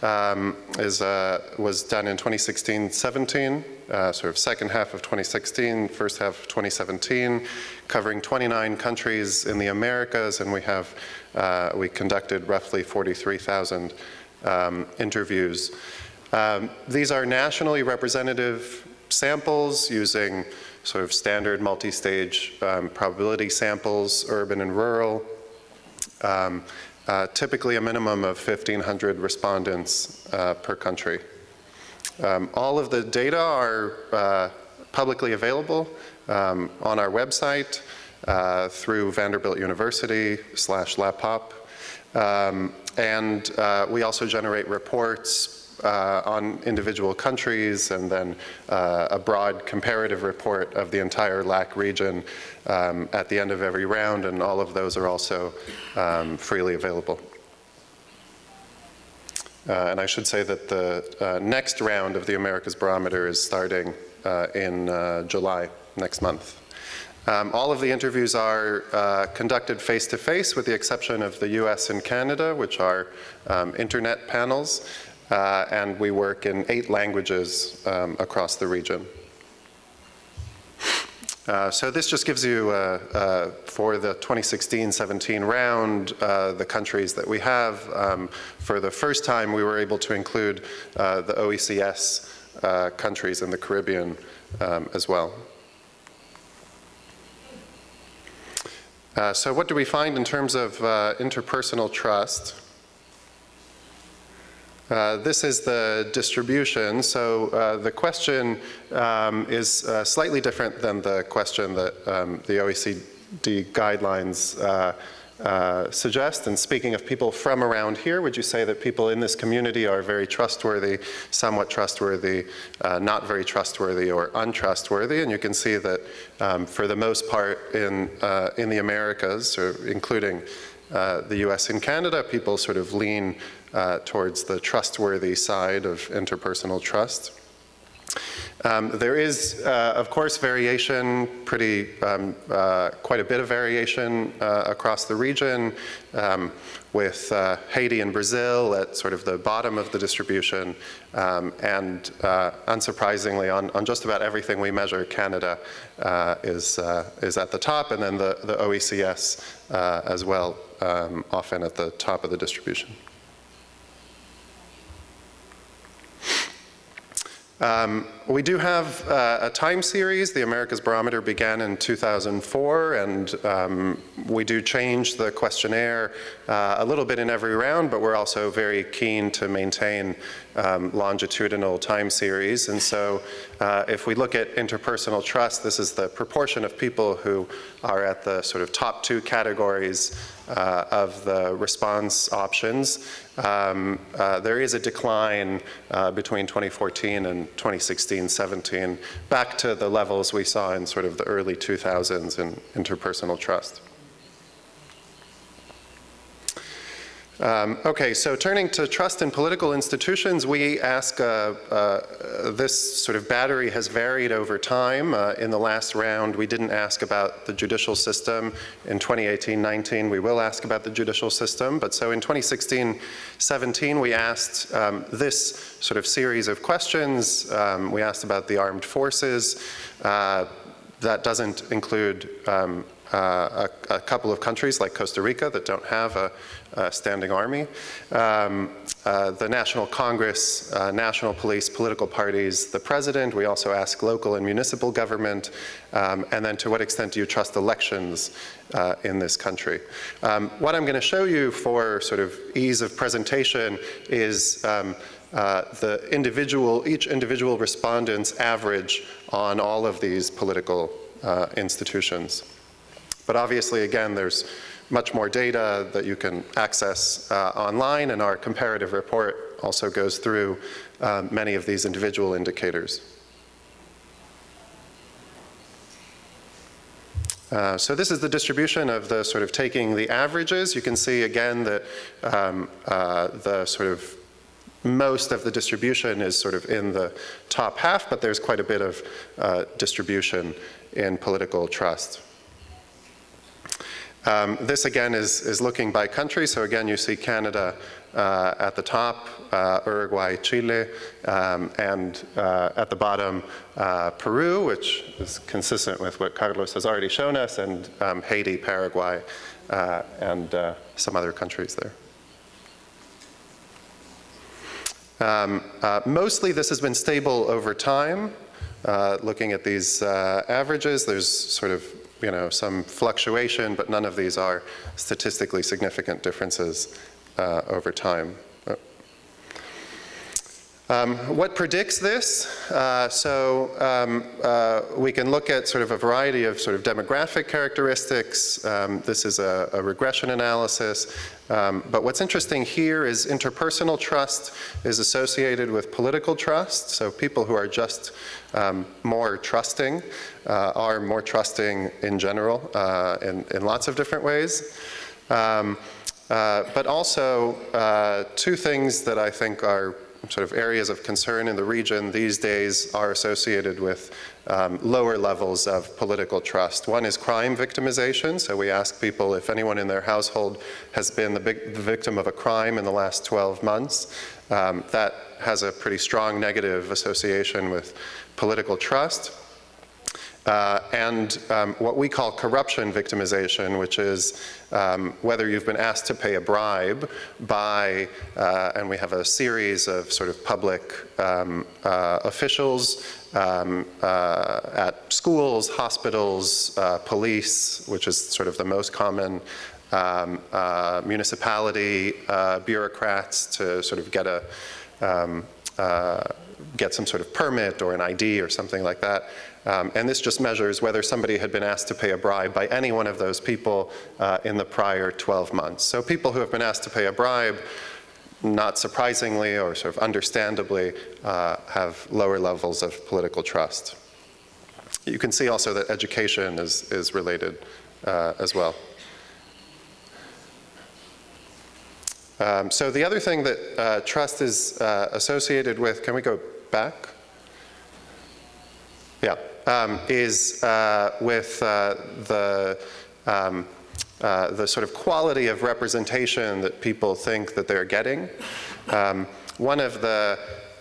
was done in 2016-17, sort of second half of 2016, first half of 2017, covering 29 countries in the Americas, and we conducted roughly 43,000 interviews. These are nationally representative samples using sort of standard multi-stage probability samples, urban and rural. Typically a minimum of 1,500 respondents per country. All of the data are publicly available on our website through Vanderbilt University /LabPop. And we also generate reports on individual countries, and then a broad comparative report of the entire LAC region at the end of every round, and all of those are also freely available. And I should say that the next round of the Americas Barometer is starting in July, next month. All of the interviews are conducted face-to-face, with the exception of the US and Canada, which are internet panels. And we work in 8 languages across the region. So this just gives you, for the 2016-17 round, the countries that we have. For the first time, we were able to include the OECS countries in the Caribbean as well. So what do we find in terms of interpersonal trust? This is the distribution. So the question is slightly different than the question that the OECD guidelines suggest. And speaking of people from around here, would you say that people in this community are very trustworthy, somewhat trustworthy, not very trustworthy, or untrustworthy? And you can see that for the most part in the Americas, or including the US and Canada, people sort of lean towards the trustworthy side of interpersonal trust. There is, of course, variation, quite a bit of variation across the region, with Haiti and Brazil at sort of the bottom of the distribution, and unsurprisingly, on just about everything we measure, Canada is at the top, and then the OECS as well, often at the top of the distribution. We do have a time series. The Americas Barometer began in 2004, and we do change the questionnaire a little bit in every round, but we're also very keen to maintain longitudinal time series. And so if we look at interpersonal trust, this is the proportion of people who are at the sort of top two categories of the response options. There is a decline between 2014 and 2016-17, back to the levels we saw in sort of the early 2000s in interpersonal trust. Okay, so turning to trust in political institutions, we ask, this sort of battery has varied over time. In the last round, we didn't ask about the judicial system. In 2018-19, we will ask about the judicial system. But so in 2016-17, we asked this sort of series of questions. We asked about the armed forces. That doesn't include a couple of countries like Costa Rica that don't have a standing army, the National Congress, national police, political parties, the president. We also ask local and municipal government, and then to what extent do you trust elections in this country? What I'm going to show you for sort of ease of presentation is each individual respondent's average on all of these political institutions. But obviously, again, there's much more data that you can access online, and our comparative report also goes through many of these individual indicators. So this is the distribution of the sort of taking the averages. You can see again that the sort of most of the distribution is sort of in the top half, but there's quite a bit of distribution in political trust. This again is looking by country. So again, you see Canada at the top, Uruguay, Chile, and at the bottom, Peru, which is consistent with what Carlos has already shown us, and Haiti, Paraguay, and some other countries there. Mostly this has been stable over time. Looking at these averages, there's sort of some fluctuation, but none of these are statistically significant differences over time. What predicts this? We can look at sort of a variety of sort of demographic characteristics. This is a regression analysis. But what's interesting here is interpersonal trust is associated with political trust. So people who are just more trusting are more trusting in general in lots of different ways. But also two things that I think are sort of areas of concern in the region these days are associated with lower levels of political trust. One is crime victimization. So we ask people if anyone in their household has been the victim of a crime in the last 12 months. That has a pretty strong negative association with political trust. And what we call corruption victimization, which is whether you've been asked to pay a bribe by, and we have a series of sort of public officials at schools, hospitals, police, which is sort of the most common, municipality bureaucrats to sort of get some sort of permit or an ID or something like that. And this just measures whether somebody had been asked to pay a bribe by any one of those people in the prior 12 months. So people who have been asked to pay a bribe, not surprisingly or sort of understandably, have lower levels of political trust. You can see also that education is related as well. So the other thing that trust is associated with, can we go back? is with the sort of quality of representation that people think that they're getting. One of the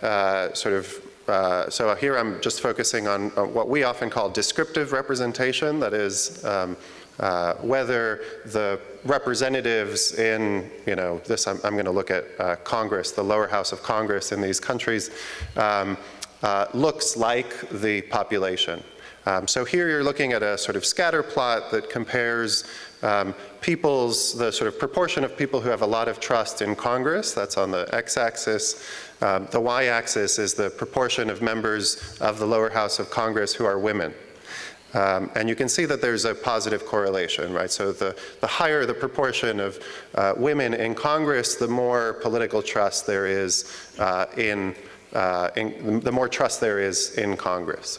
so here I'm just focusing on what we often call descriptive representation, that is whether the representatives in, this I'm going to look at Congress, the lower house of Congress in these countries, looks like the population. So here you're looking at a sort of scatter plot that compares the sort of proportion of people who have a lot of trust in Congress. That's on the x-axis. The y-axis is the proportion of members of the lower house of Congress who are women. And you can see that there's a positive correlation, right? So the higher the proportion of women in Congress, the more political trust there is the more trust there is in Congress.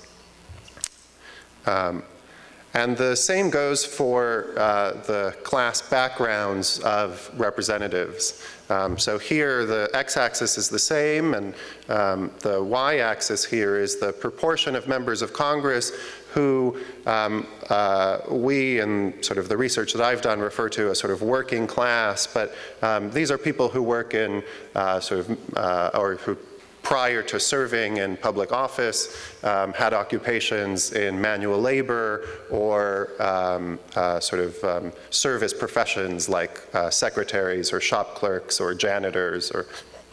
And the same goes for the class backgrounds of representatives. So here the x-axis is the same, and the y-axis here is the proportion of members of Congress who we, in sort of the research that I've done, refer to as sort of working class, but these are people who work in or who prior to serving in public office, had occupations in manual labor or service professions like secretaries or shop clerks or janitors or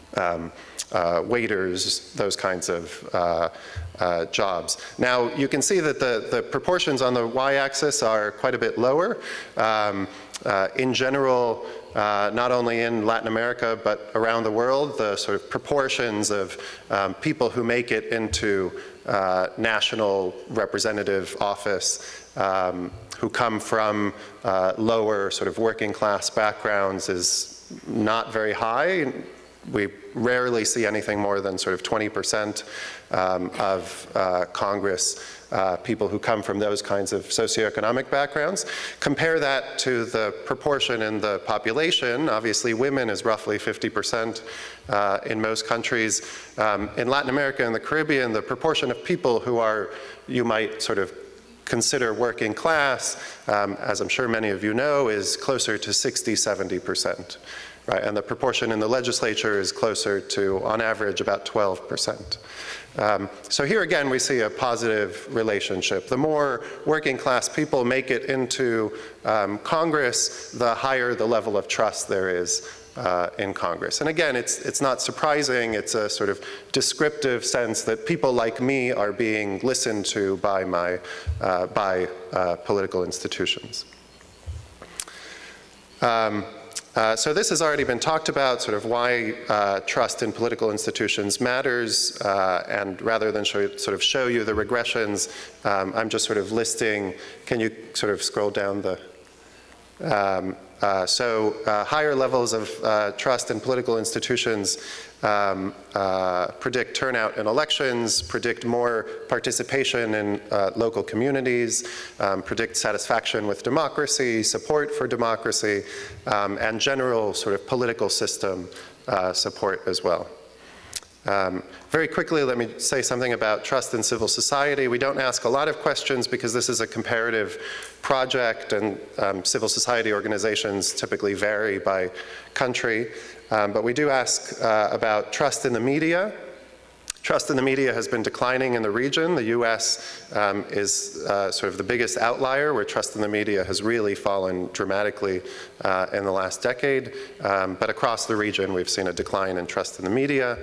waiters, those kinds of jobs. Now, you can see that the proportions on the y-axis are quite a bit lower. In general, not only in Latin America, but around the world, the sort of proportions of people who make it into national representative office who come from lower sort of working class backgrounds is not very high. We rarely see anything more than sort of 20% of Congress people who come from those kinds of socioeconomic backgrounds. Compare that to the proportion in the population. Obviously, women is roughly 50% in most countries. In Latin America and the Caribbean, the proportion of people who are, you might sort of consider working class, as I'm sure many of you know, is closer to 60–70%. Right, and the proportion in the legislature is closer to, on average, about 12%. So here again, we see a positive relationship. The more working class people make it into Congress, the higher the level of trust there is in Congress. And again, it's not surprising. It's a sort of descriptive sense that people like me are being listened to by political institutions. So this has already been talked about, sort of why trust in political institutions matters, and rather than show you the regressions, I'm just sort of listing, can you sort of scroll down the, higher levels of trust in political institutions predict turnout in elections, predict more participation in local communities, predict satisfaction with democracy, support for democracy, and general sort of political system support as well. Very quickly, let me say something about trust in civil society. We don't ask a lot of questions because this is a comparative project, and civil society organizations typically vary by country. But we do ask about trust in the media. Trust in the media has been declining in the region. The US is sort of the biggest outlier where trust in the media has really fallen dramatically in the last decade. But across the region, we've seen a decline in trust in the media.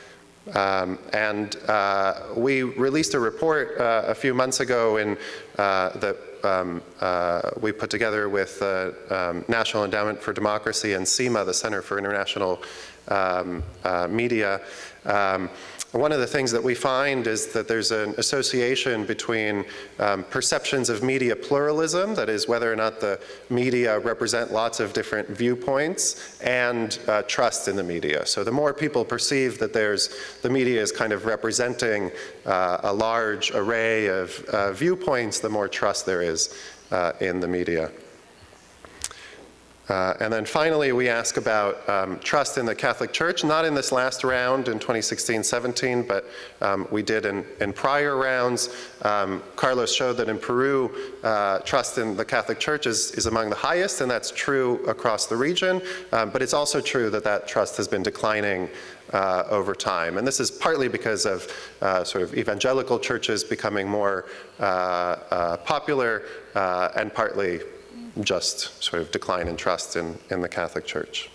We released a report a few months ago that we put together with National Endowment for Democracy and CIMA, the Center for International Media. One of the things that we find is that there's an association between perceptions of media pluralism, that is whether or not the media represent lots of different viewpoints, and trust in the media. So the more people perceive that the media is kind of representing a large array of viewpoints, the more trust there is in the media. And then finally, we ask about trust in the Catholic Church, not in this last round in 2016-17, but we did in prior rounds. Carlos showed that in Peru, trust in the Catholic Church is among the highest, and that's true across the region, but it's also true that that trust has been declining over time. And this is partly because of sort of evangelical churches becoming more popular, and partly just sort of decline in trust in the Catholic Church.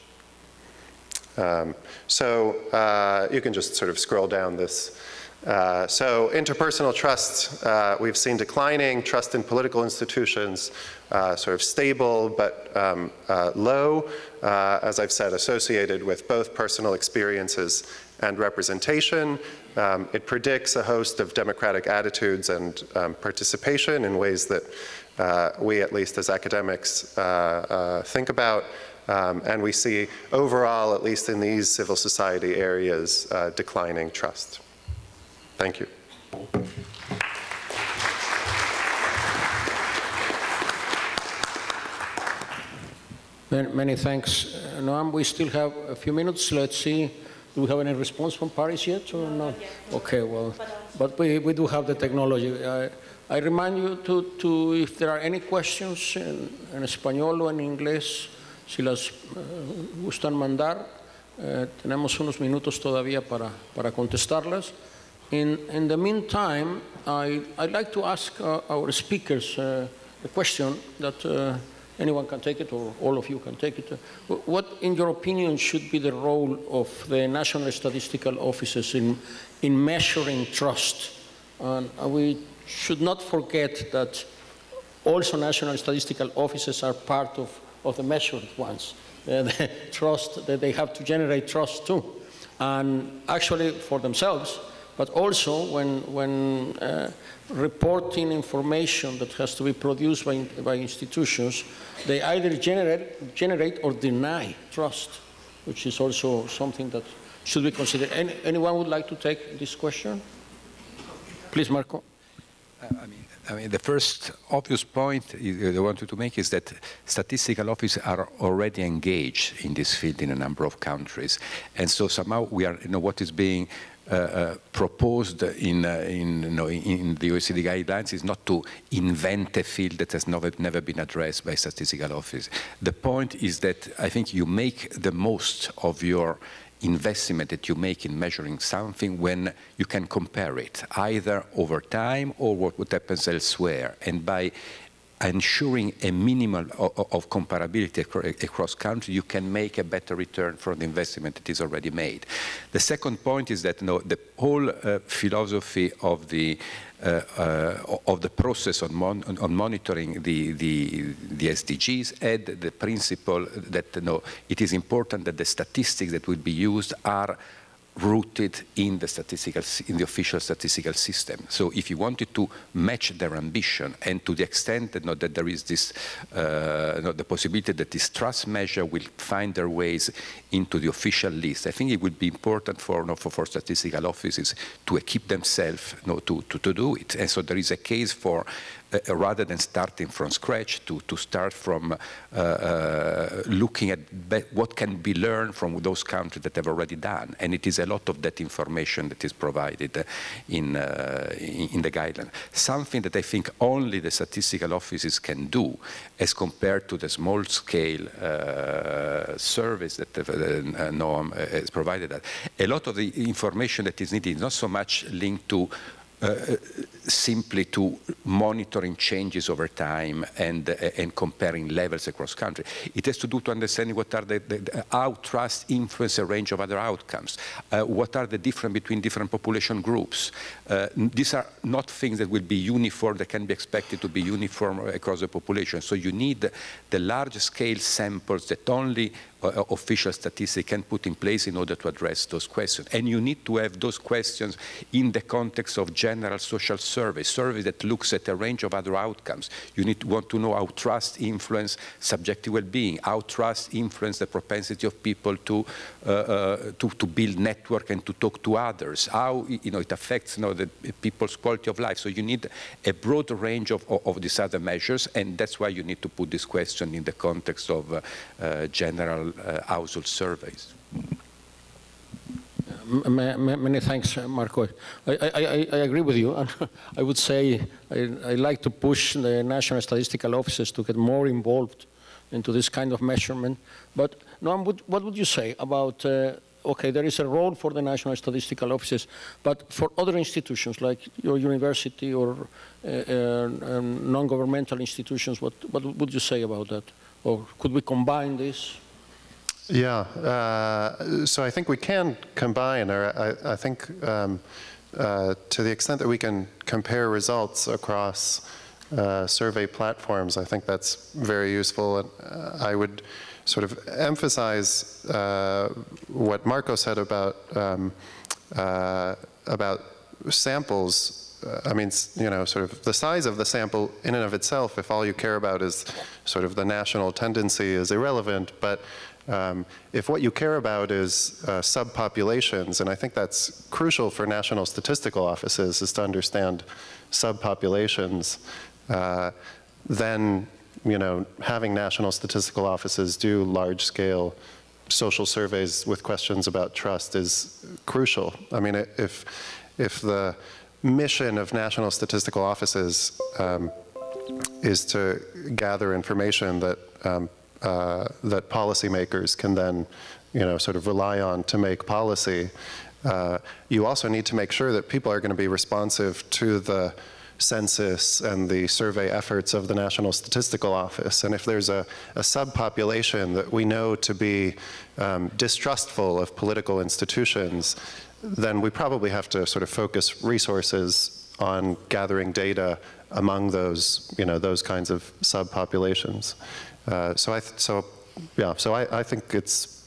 So you can just sort of scroll down this. So interpersonal trust, we've seen declining, trust in political institutions, sort of stable but low, as I've said, associated with both personal experiences and representation. It predicts a host of democratic attitudes and participation in ways that we, at least as academics, think about. And we see overall, at least in these civil society areas, declining trust. Thank you. Many thanks, Noam. We still have a few minutes. Let's see. Do we have any response from Paris yet or not? Okay, well, but we do have the technology. I remind you to if there are any questions en español o en inglés, si las gustan mandar, tenemos unos minutos todavía para contestarlas. In the meantime, I'd like to ask our speakers a question that anyone can take it, or all of you can take it. What, in your opinion, should be the role of the national statistical offices in measuring trust? And we should not forget that also national statistical offices are part of the measured ones. The trust, that they have to generate trust too. And actually for themselves, but also when reporting information that has to be produced by institutions, they either generate or deny trust, which is also something that should be considered. Anyone would like to take this question? Please, Marco. I mean, the first obvious point I wanted to make is that statistical offices are already engaged in this field in a number of countries, and so somehow we are, what is being proposed in the OECD guidelines is not to invent a field that has never been addressed by statistical office. The point is that I think you make the most of your investment that you make in measuring something when you can compare it, either over time or what happens elsewhere. And by ensuring a minimum of comparability across countries, you can make a better return for the investment that is already made. The second point is that the whole philosophy of the process on monitoring the SDGs had the principle that it is important that the statistics that will be used are rooted in the official statistical system. So if you wanted to match their ambition, and to the extent that, that there is this, the possibility that this trust measure will find their ways into the official list, I think it would be important for statistical offices to equip themselves to do it. And so there is a case for rather than starting from scratch, to start from looking at what can be learned from those countries that have already done. And it is a lot of that information that is provided in the guideline. Something that I think only the statistical offices can do as compared to the small-scale service that Noam has provided. A lot of the information that is needed is not so much linked to simply to monitoring changes over time and comparing levels across countries. It has to do to understanding what are how trust influence a range of other outcomes. What are the difference between different population groups? These are not things that will be uniform, that can be expected to be uniform across the population. So you need the large-scale samples that only official statistics can put in place in order to address those questions. And you need to have those questions in the context of general social surveys that looks at a range of other outcomes. You need to want to know how trust influences subjective well-being, how trust influences the propensity of people to build network and to talk to others, how it affects the people's quality of life. So you need a broad range of these other measures, and that's why you need to put this question in the context of general household surveys. Many thanks, Marco. I agree with you. I would say I like to push the national statistical offices to get more involved into this kind of measurement. But Noam, what would you say about, okay, there is a role for the national statistical offices, but for other institutions like your university or non-governmental institutions, what would you say about that? Or could we combine this? Yeah, so I think we can combine, or I think to the extent that we can compare results across survey platforms, I think that's very useful. And I would sort of emphasize what Marco said about samples. I mean, sort of the size of the sample in and of itself, if all you care about is sort of the national tendency, is irrelevant. But if what you care about is subpopulations, and I think that's crucial for national statistical offices, is to understand subpopulations, then having national statistical offices do large-scale social surveys with questions about trust is crucial. I mean, if the mission of national statistical offices is to gather information that that policymakers can then, sort of rely on to make policy, you also need to make sure that people are going to be responsive to the census and the survey efforts of the National Statistical Office. And if there's a subpopulation that we know to be distrustful of political institutions, then we probably have to sort of focus resources on gathering data among those, those kinds of subpopulations. So I think it's,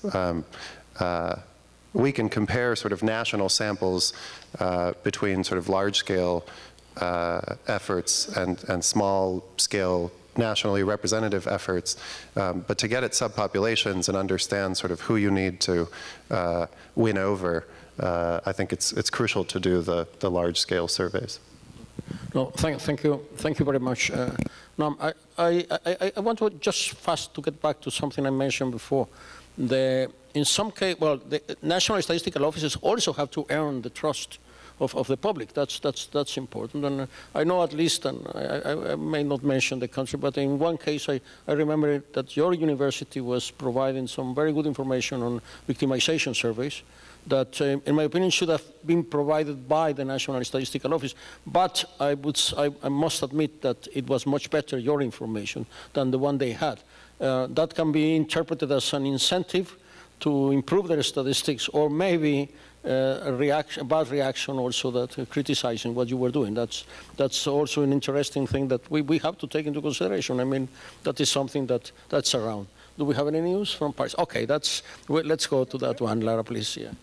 we can compare sort of national samples between sort of large-scale efforts and small-scale nationally representative efforts, but to get at subpopulations and understand sort of who you need to win over, I think it's crucial to do the large-scale surveys. No, thank you very much. Now, I want to just fast to get back to something I mentioned before. In some case, well, the national statistical offices also have to earn the trust of the public. That's important. And I know at least, and I may not mention the country, but in one case I remember that your university was providing some very good information on victimization surveys that, in my opinion, should have been provided by the National Statistical Office. But I must admit that it was much better, your information, than the one they had. That can be interpreted as an incentive to improve their statistics, or maybe a bad reaction also, that criticizing what you were doing. That's also an interesting thing that we have to take into consideration. I mean, that is something that's around. Do we have any news from Paris? Okay, let's go to that one, Lara, please. Yeah.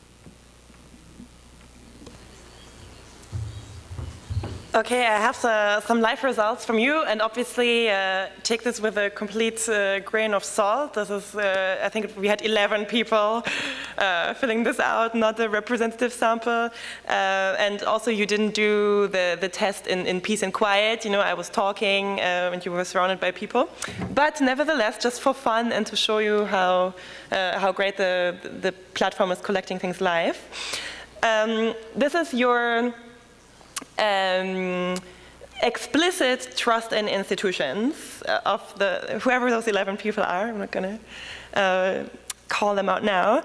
Okay, I have some live results from you, and obviously take this with a complete grain of salt. This is, I think we had 11 people filling this out, not a representative sample. And also you didn't do the test in peace and quiet. I was talking and you were surrounded by people. But nevertheless, just for fun and to show you how great the platform is collecting things live. This is your explicit trust in institutions of whoever those 11 people are. I'm not going to call them out now.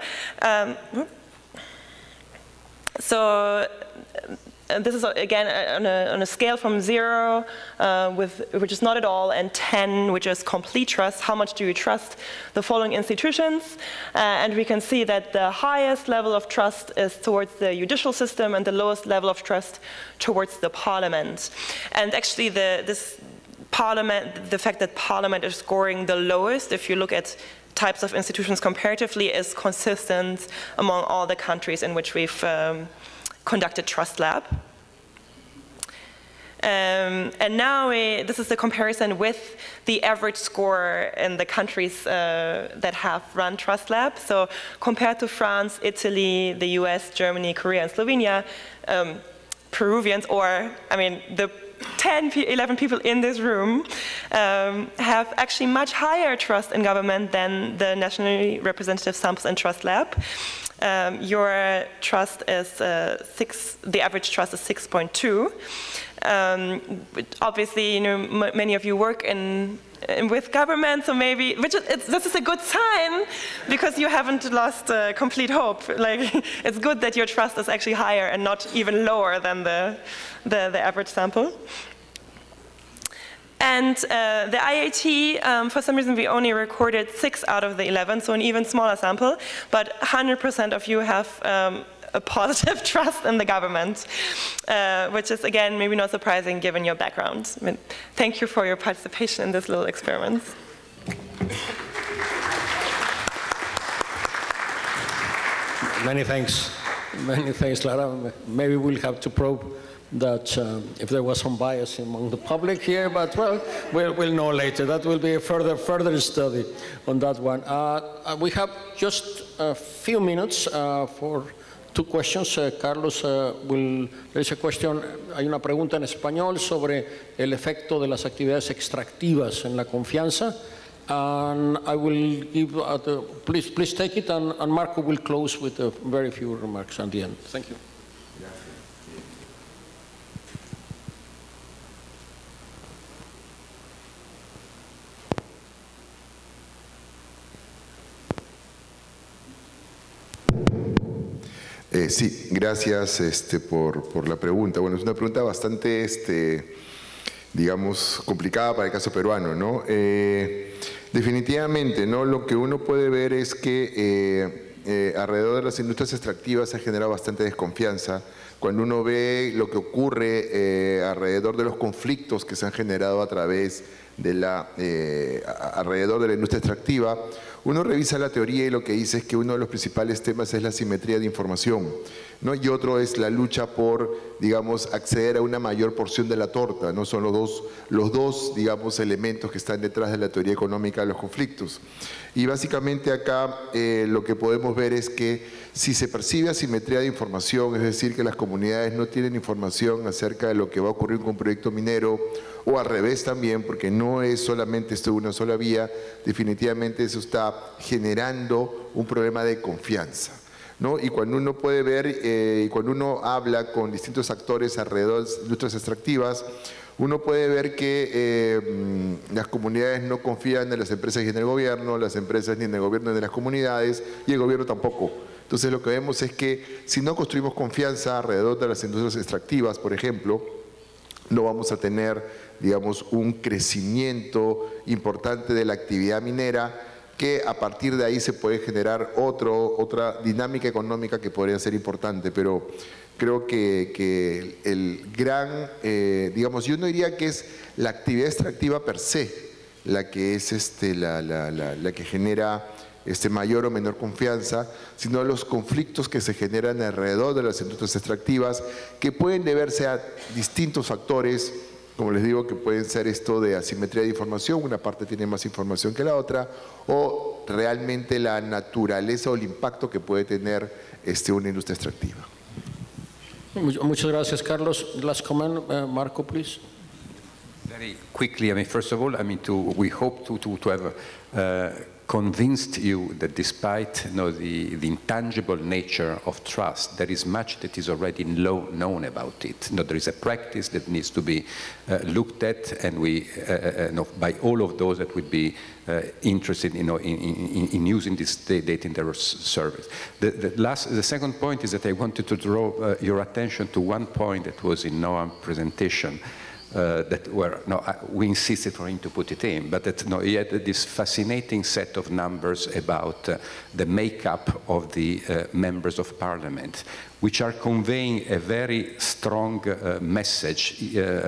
So this is again on a scale from 0, which is not at all, and 10, which is complete trust. How much do you trust the following institutions? And we can see that the highest level of trust is towards the judicial system, and the lowest level of trust towards the parliament. And actually, the fact that parliament is scoring the lowest, if you look at types of institutions comparatively is consistent among all the countries in which we've conducted Trust Lab. And now this is the comparison with the average score in the countries that have run Trust Lab. So compared to France, Italy, the US, Germany, Korea, and Slovenia, Peruvians, or I mean the 11 people in this room have actually much higher trust in government than the nationally representative samples in Trust Lab. Your trust is the average trust is 6.2. Obviously, you know, many of you work with government, so maybe, this is a good sign because you haven't lost complete hope. Like, it's good that your trust is actually higher and not even lower than the average sample. And the IAT, for some reason, we only recorded 6 out of the 11, so an even smaller sample, but 100% of you have a positive trust in the government, which is, again, maybe not surprising given your background. I mean, thank you for your participation in this little experiment. Many thanks. Many thanks, Lara. Maybe we'll have to probe that if there was some bias among the public here, but well, we'll know later. That will be a further study on that one. We have just a few minutes for 2 questions. Carlos there's a question, hay una pregunta en español sobre el efecto de las actividades extractivas en la confianza. And I will give, please take it, and Marco will close with a very few remarks at the end. Thank you. Sí, gracias por la pregunta. Bueno, es una pregunta bastante, digamos, complicada para el caso peruano, ¿no? Definitivamente, ¿no? Lo que uno puede ver es que alrededor de las industrias extractivas se ha generado bastante desconfianza. Cuando uno ve lo que ocurre alrededor de los conflictos que se han generado a través de alrededor de la industria extractiva, uno revisa la teoría y lo que dice es que uno de los principales temas es la asimetría de información, ¿no? Y otro es la lucha por, digamos, acceder a una mayor porción de la torta, ¿no? Son los dos, digamos, elementos que están detrás de la teoría económica de los conflictos. Y básicamente acá lo que podemos ver es que si se percibe asimetría de información, es decir, que las comunidades no tienen información acerca de lo que va a ocurrir con un proyecto minero, o al revés también, porque no es solamente esto de una sola vía, definitivamente eso está generando un problema de confianza, ¿no? Y cuando uno puede ver, y cuando uno habla con distintos actores alrededor de industrias extractivas, uno puede ver que las comunidades no confían en las empresas y en el gobierno, las empresas ni en el gobierno ni en las comunidades, y el gobierno tampoco. Entonces lo que vemos es que si no construimos confianza alrededor de las industrias extractivas, por ejemplo, no vamos a tener, digamos, un crecimiento importante de la actividad minera, que a partir de ahí se puede generar otra dinámica económica que podría ser importante, pero creo que el gran, digamos, yo no diría que es la actividad extractiva per se la que es la que genera mayor o menor confianza, sino los conflictos que se generan alrededor de las industrias extractivas, que pueden deberse a distintos factores, como les digo, que pueden ser esto de asimetría de información, una parte tiene más información que la otra, o realmente la naturaleza o el impacto que puede tener una industria extractiva. Muchas gracias, Carlos. Last comment, Marco, please. Very quickly, I mean, first of all, I mean, we hope to have convinced you that despite the intangible nature of trust, there is much that is already known about it. There is a practice that needs to be looked at, and we, by all of those that would be interested in using this data in their service. The second point is that I wanted to draw your attention to one point that was in Noam's presentation, that were, no, we insisted for him to put it in, but that, no, he had this fascinating set of numbers about the makeup of the members of parliament, which are conveying a very strong message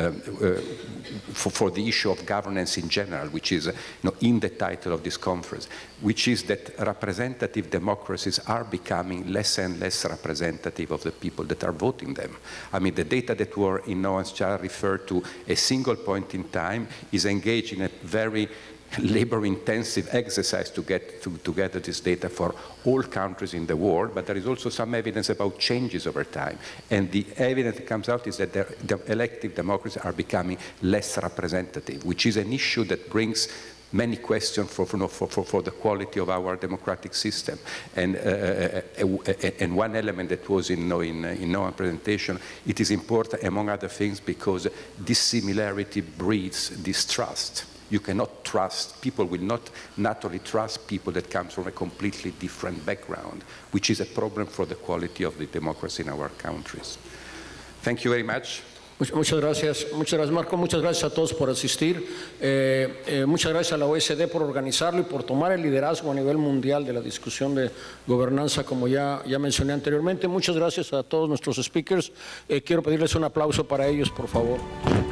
for the issue of governance in general, which is in the title of this conference, which is that representative democracies are becoming less and less representative of the people that are voting them. I mean, the data that were in Noam's chart referred to a single point in time is engaged in a very labor-intensive exercise to get together this data for all countries in the world, but there is also some evidence about changes over time. And the evidence that comes out is that the elective democracies are becoming less representative, which is an issue that brings many questions for the quality of our democratic system. And one element that was in Noam's presentation, it is important, among other things, because dissimilarity breeds distrust. You cannot trust, people will not naturally trust people that come from a completely different background, which is a problem for the quality of the democracy in our countries. Thank you very much. Muchas gracias, Marco. Muchas gracias a todos por asistir. Muchas gracias a la OECD por organizarlo y por tomar el liderazgo a nivel mundial de la discusión de gobernanza, como ya mencioné anteriormente. Muchas gracias a todos nuestros speakers. Quiero pedirles un aplauso para ellos, por favor.